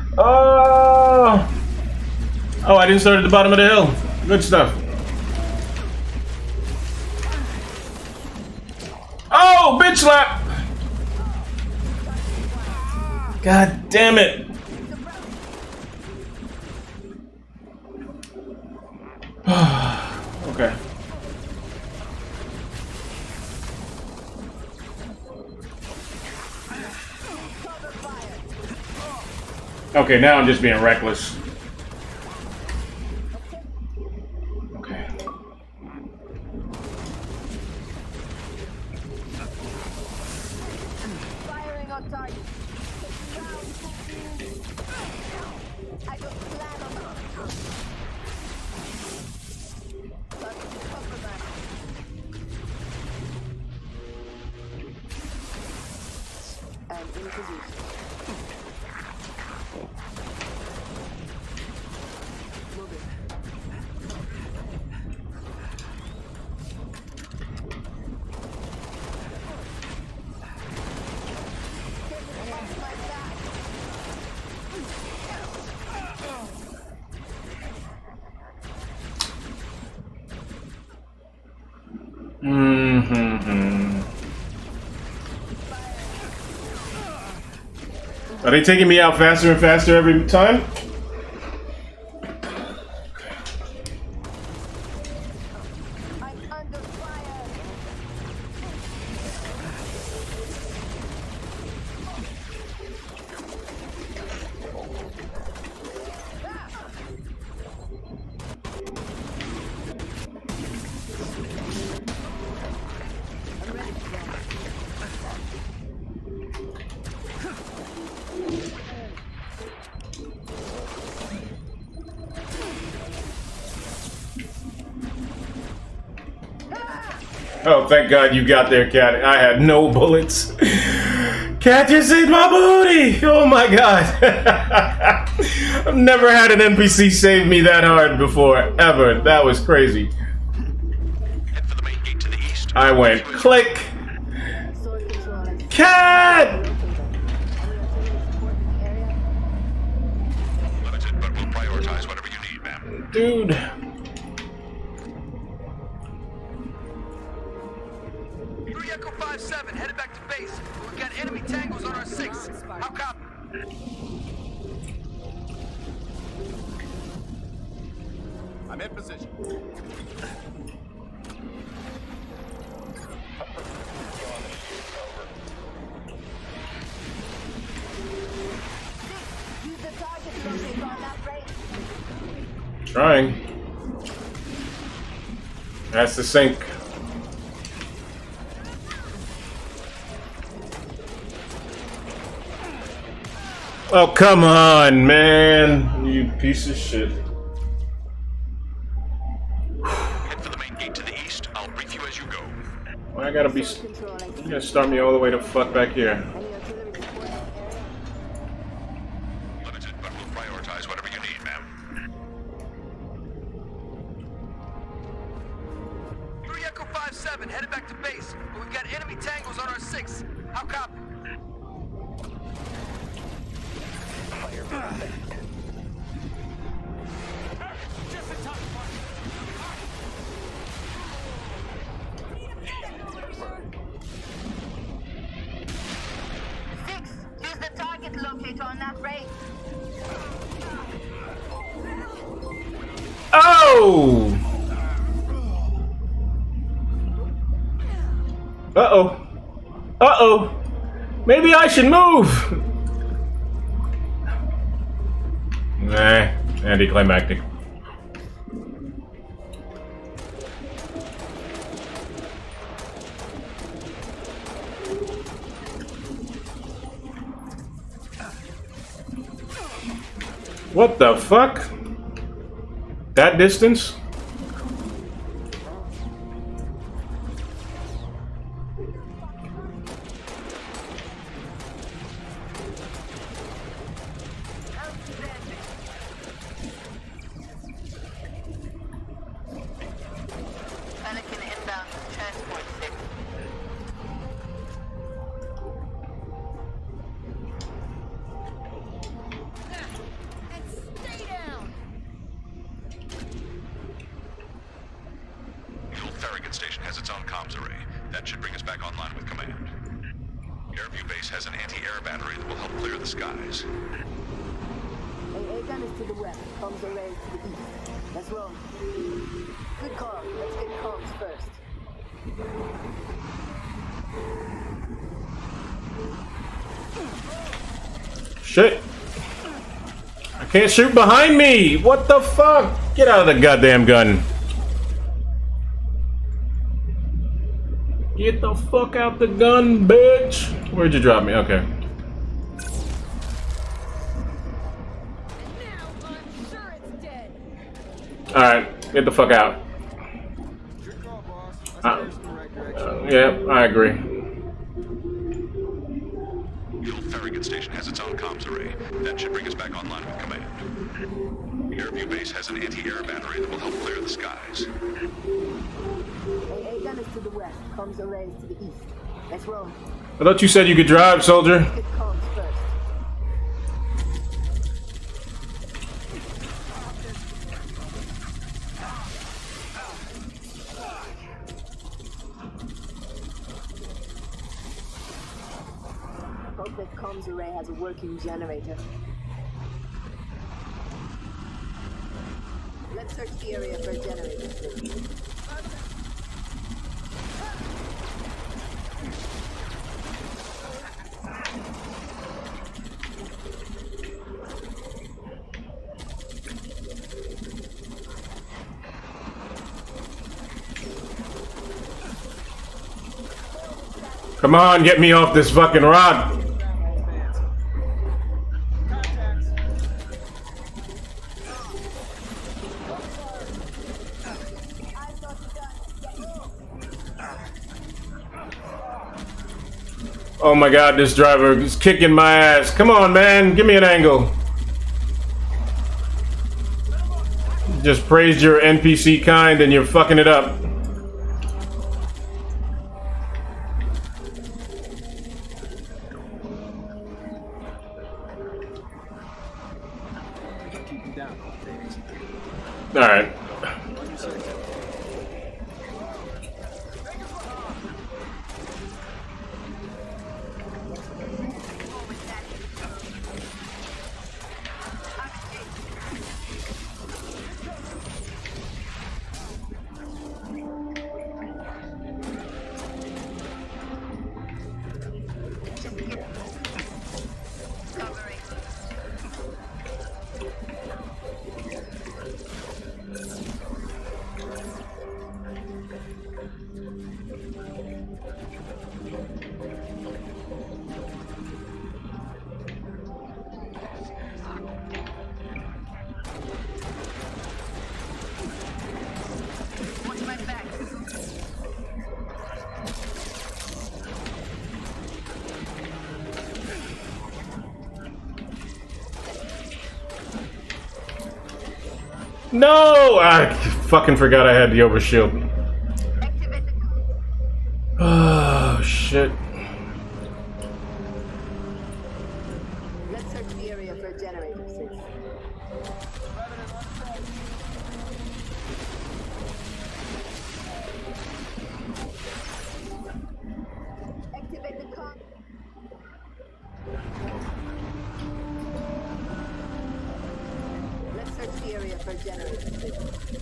Oh, I didn't start at the bottom of the hill. Good stuff. Oh, bitch slap! God damn it. Okay. Okay, now I'm just being reckless. Okay. Firing on target. I got flat on them. I'm in position. Are they taking me out faster and faster every time? Oh, thank God you got there, Cat. I had no bullets. Cat just ate my booty! Oh my God. I've never had an NPC save me that hard before, ever. That was crazy. Head for the main gate to the east. I went click. Cat! Limited, but we'll prioritize whatever you need, ma'am. Dude. 5-7, headed back to base. We've got enemy tangos on our 6. How copy? I'm in position. Use the target locate on that range. Trying. That's the sink. Oh, come on, man. You piece of shit. Head for the main gate to the east. I'll brief you as you go. Why I gotta be... You gotta start me all the way to fuck back here. Limited, but we'll prioritize whatever you need, ma'am. 3 Echo 5-7, headed back to base. But we've got enemy tangos on our 6. How copy? Use the target locator on that range. Oh! Uh-oh. Uh-oh. Maybe I should move. Nah, anticlimactic. What the fuck? That distance? Pelican inbound to transport 6. Mule Farragut Station has its own comms array. That should bring us back online with command. Airview Base has an anti-air battery that will help clear the skies. AA gun is to the west, comms array to the east. Let's roll. Good call. Let's get comms first. Shit. I can't shoot behind me. What the fuck? Get out of the goddamn gun. Get the fuck out the gun, bitch. Where'd you drop me? Okay. Alright, get the fuck out. Yeah, I agree. Mule Farragut Station has its own comms array. That should bring us back online with command. Airview Base has an anti-air battery that will help clear the skies. AA gun is to the west, comms array to the east. Let's roll. I thought you said you could drive, soldier. Get comms first. Hope that comms array has a working generator. Let's search the area for a generator. Come on, get me off this fucking rock. Oh my god, this driver is kicking my ass. Come on, man, give me an angle. Just praised your NPC kind and you're fucking it up. Alright. No! I fucking forgot I had the overshield. Oh, shit. Let's search the area for a generator, 6. Activate the con. Let's search the area for a generator, 6.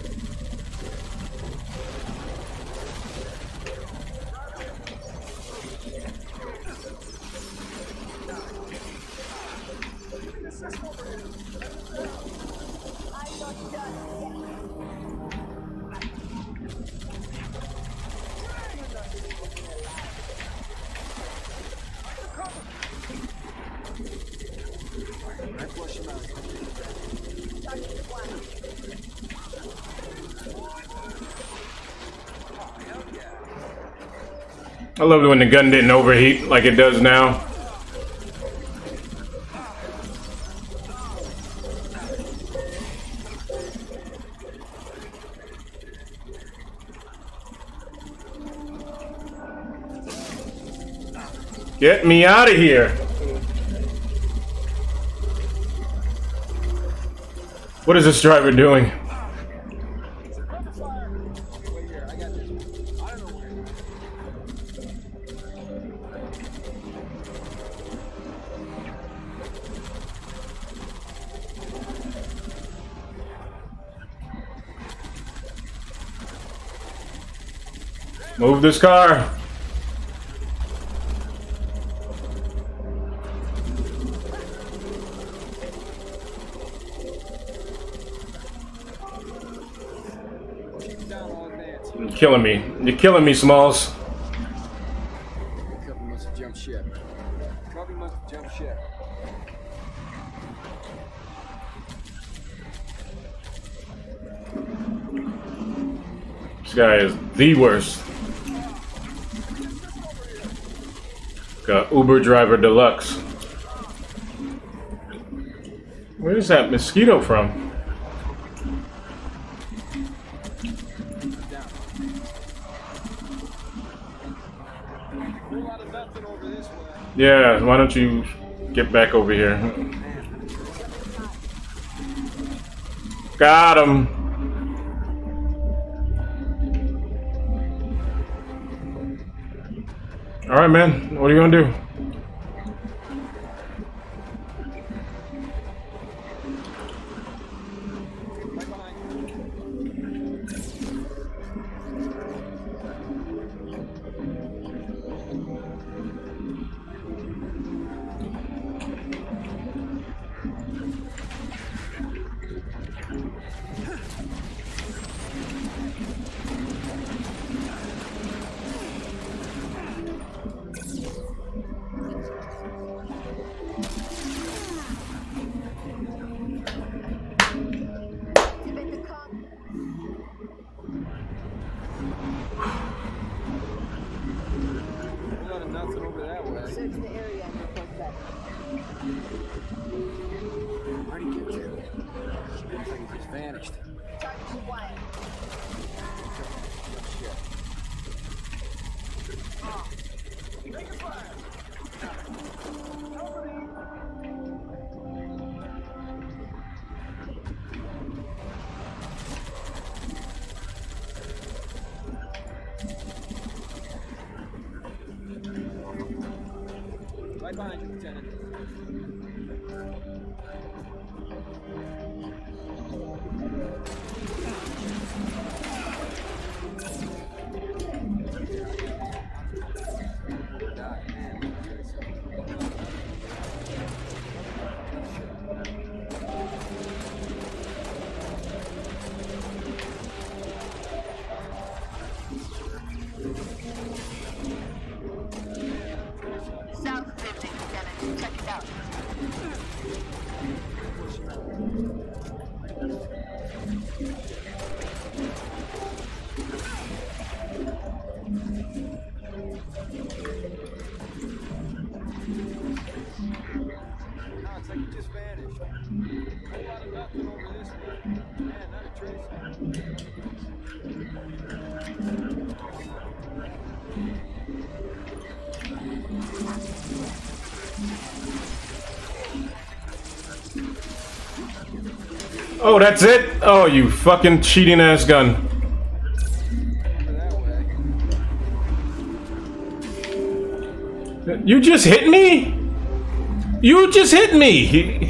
I loved when the gun didn't overheat like it does now. Get me out of here. What is this driver doing? Move this car. You're killing me. You're killing me, Smalls. Copy must have jumped ship. Copy must have jumped ship. This guy is the worst. Got Uber driver deluxe. Where is that mosquito from? Yeah, why don't you get back over here? Got him. All right, man. What are you gonna do? Right behind you, Lieutenant. South 50, Lieutenant. Check it out. No, it's like you just vanished. A whole lot of nothing over this way. Man, not a Oh, that's it? Oh, you fucking cheating ass gun. You just hit me? You just hit me!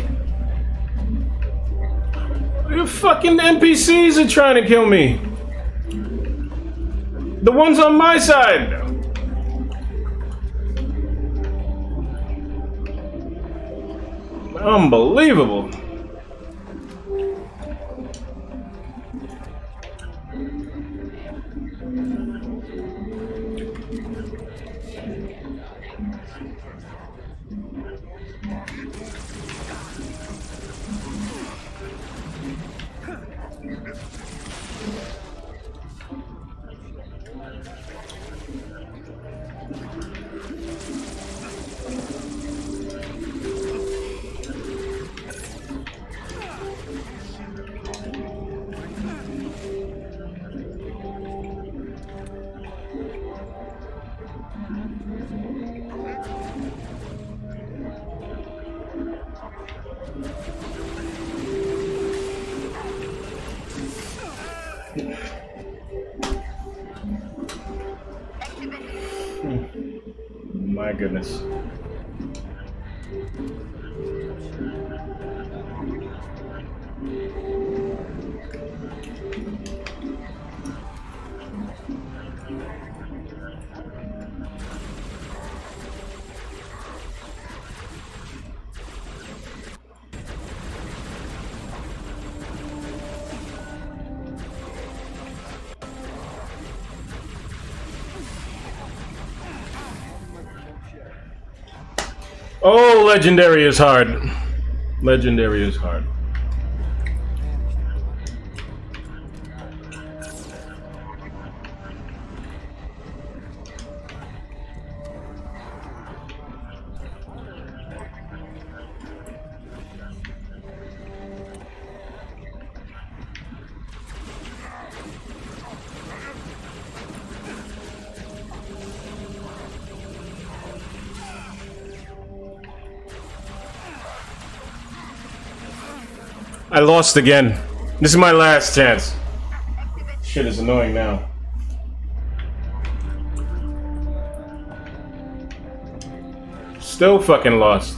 You fucking NPCs are trying to kill me. The ones on my side. Unbelievable. My goodness. Oh, legendary is hard. Legendary is hard. I lost again. This is my last chance. Shit is annoying now. Still fucking lost.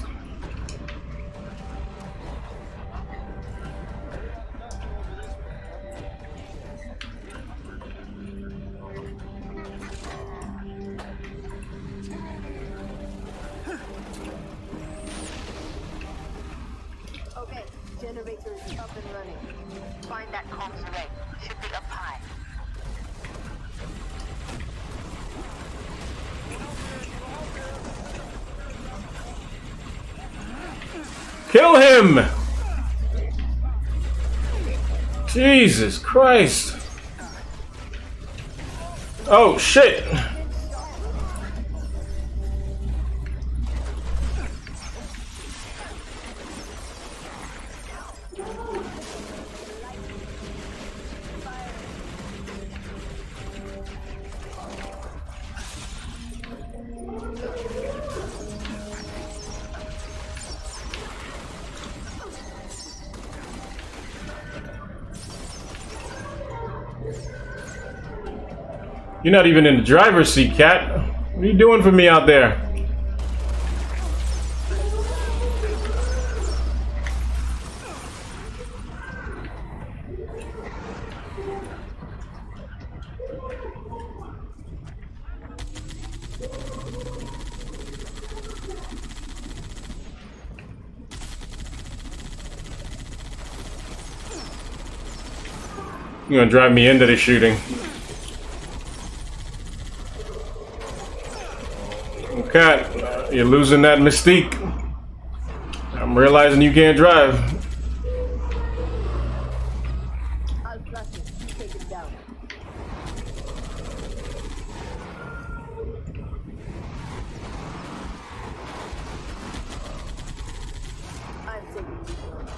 Okay, generator is up and running. Find that comms array. Should be up high. Kill him! Jesus Christ. Oh shit. You're not even in the driver's seat, Cat. What are you doing for me out there? You're gonna drive me into the shooting. Cat, you're losing that mystique. I'm realizing you can't drive. I'll trust you. Take him down. I'm taking you down.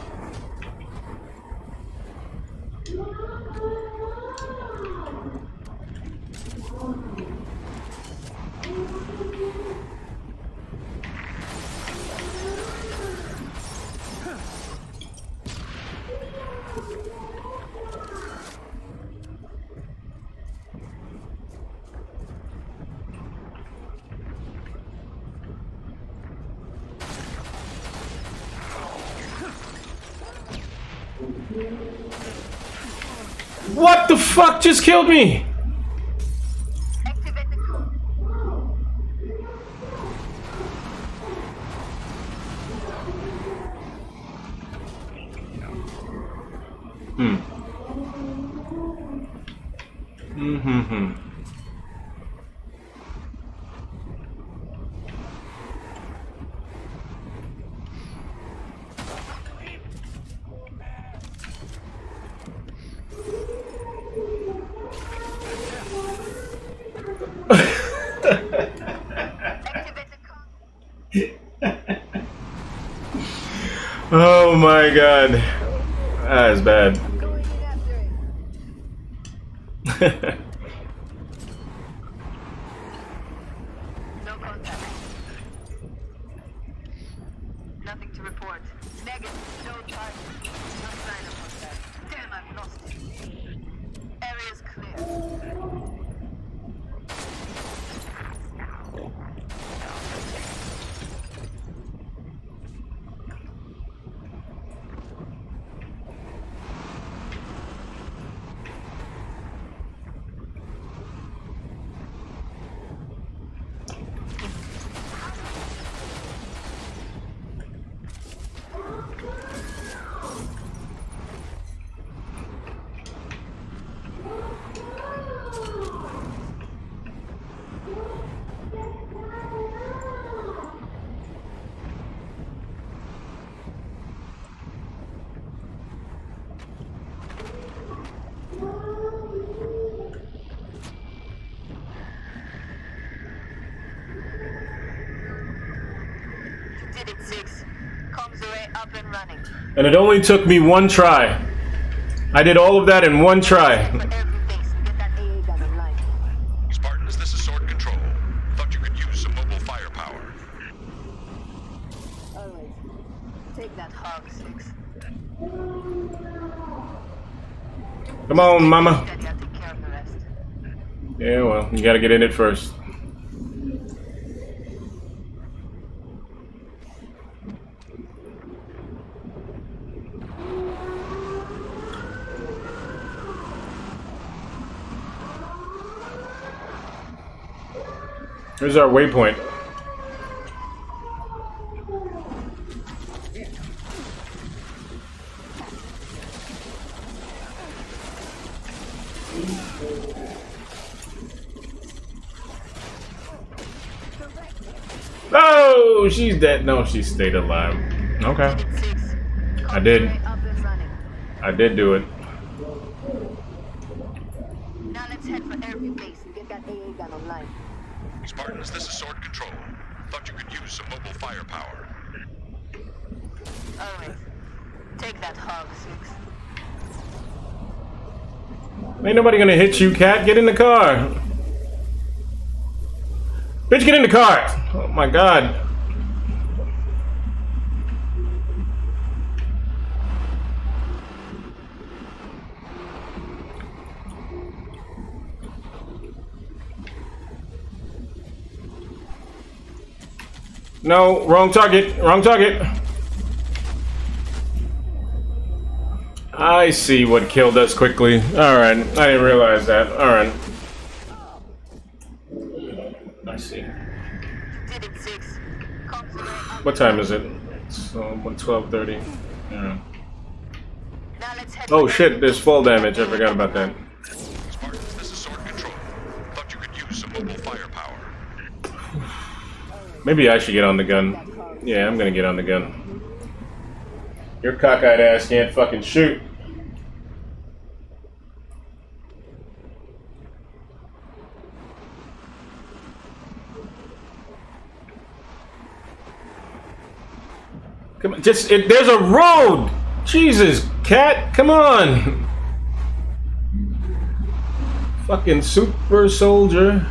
What the fuck just killed me? Oh my god. That is bad. No contact. Nothing to report. Negative. No target. No sign of contact. Damn, I've lost it. Area's clear. Did it, 6. Comms array up and running. And it only took me one try. I did all of that in one try. Spartans, this is Sword Control. Thought you could use some mobile firepower. Alright. Take that hog, 6. Come on, mama. Yeah, well, you gotta get in it first. Here's our waypoint. Oh, she's dead. No, she stayed alive. Okay. I did. I did do it. Now let's head for Airview Base and get that AA gun online. Spartans, this is Sword Control. Thought you could use some mobile firepower. Alright. Take that hog, 6. Ain't nobody gonna hit you, cat. Get in the car. Bitch, get in the car. Oh my god. No, wrong target. Wrong target. I see what killed us quickly. Alright, I didn't realize that. Alright. I see. What time is it? It's 12:30. Yeah. Oh shit, there's fall damage. I forgot about that. Spartans, this is Sword Control. Thought you could use some mobile firepower. Maybe I should get on the gun. Yeah, I'm gonna get on the gun. Your cockeyed ass can't fucking shoot. Come on, there's a road! Jesus, cat, come on! Fucking super soldier.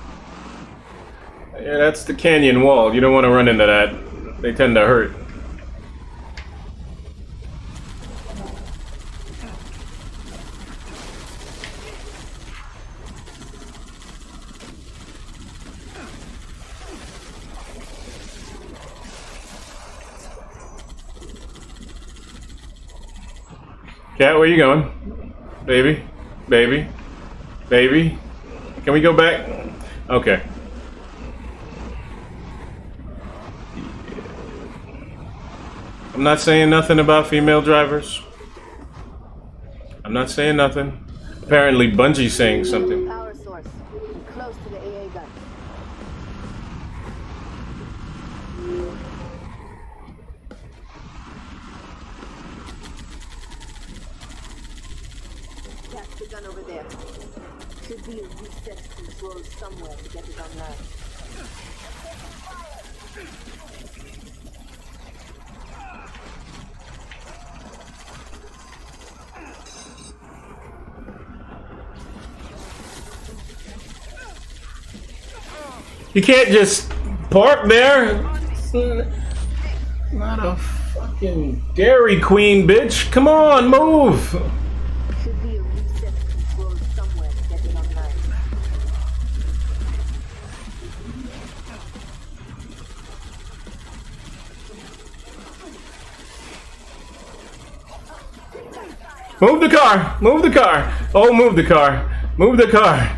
Yeah, that's the canyon wall. You don't want to run into that. They tend to hurt. Cat, where you going? Baby? baby. Baby. Can we go back? Okay. I'm not saying nothing about female drivers. I'm not saying nothing. Apparently Bungie's saying something. Power source. Close to the AA gun. That's the gun over there. Should be a reset control somewhere to get it online. You can't just park there. It's not a fucking Dairy Queen, bitch. Come on, move. Should be a reset control somewhere to get it online. Move the car. Move the car. Oh, move the car. Move the car.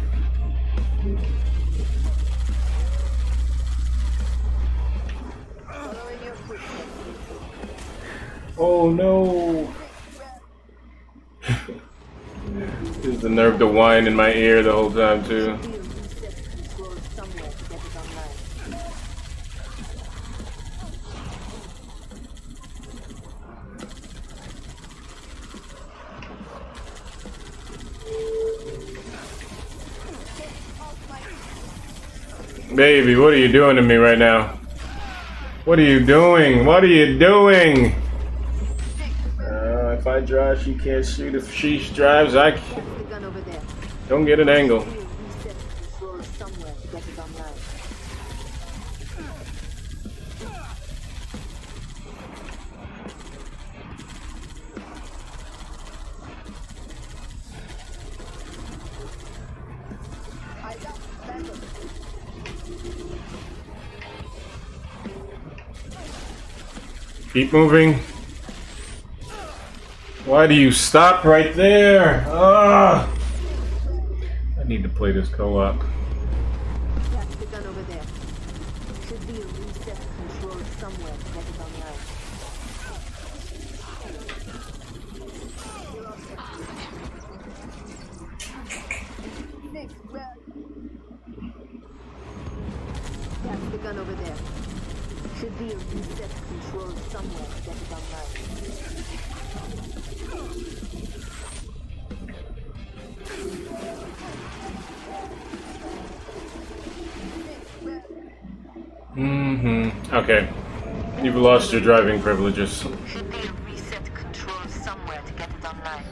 Oh no! This is the nerve to whine in my ear the whole time too. Baby, what are you doing to me right now? What are you doing? What are you doing? If I drive, she can't shoot. If she drives, I can't. Don't get an angle. Keep moving. Why do you stop right there? Ah! I need to play this co-op. That's the gun over there. Should be a reset control somewhere to get it online. That's the gun over there. Should be a reset control somewhere to get it online. Okay. You've lost your driving privileges. Should be a reset control somewhere to get it online.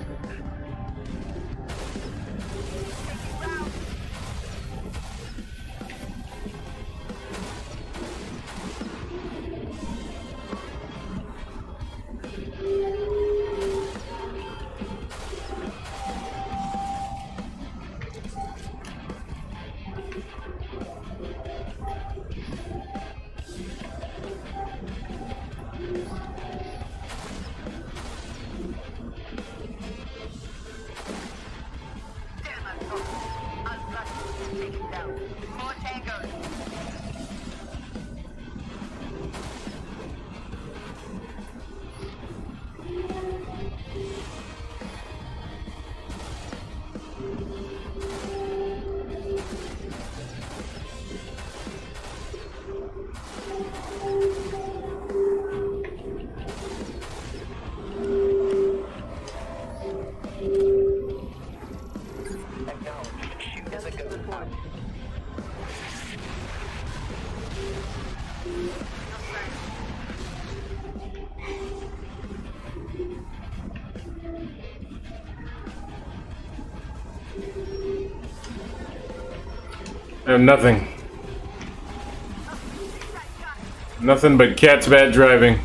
I have nothing. Nothing but Cat's bad driving.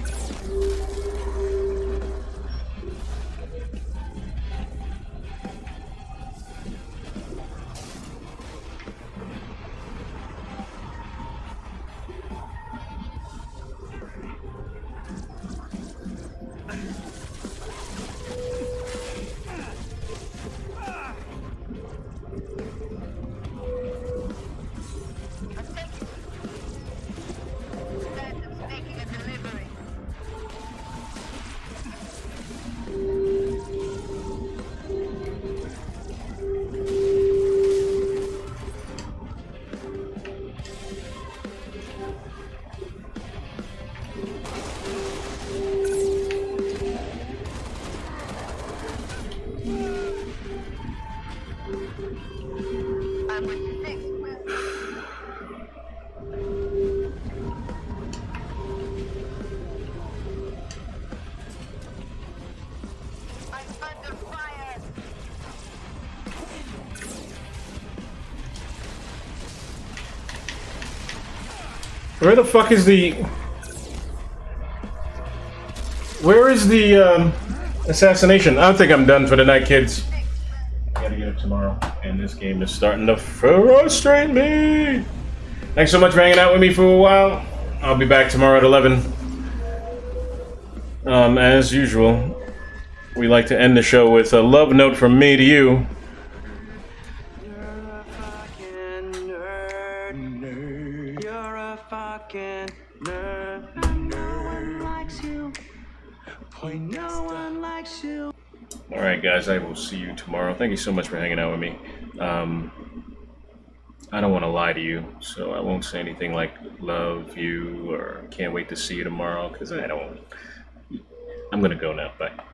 Where the fuck is the... Where is the assassination? I don't think I'm done for the night, kids. I gotta get up tomorrow, and this game is starting to frustrate me. Thanks so much for hanging out with me for a while. I'll be back tomorrow at 11. As usual, we like to end the show with a love note from me to you. Alright guys, I will see you tomorrow. Thank you so much for hanging out with me. I don't want to lie to you, so I won't say anything like love you or can't wait to see you tomorrow, because I don't. I'm gonna go now. Bye.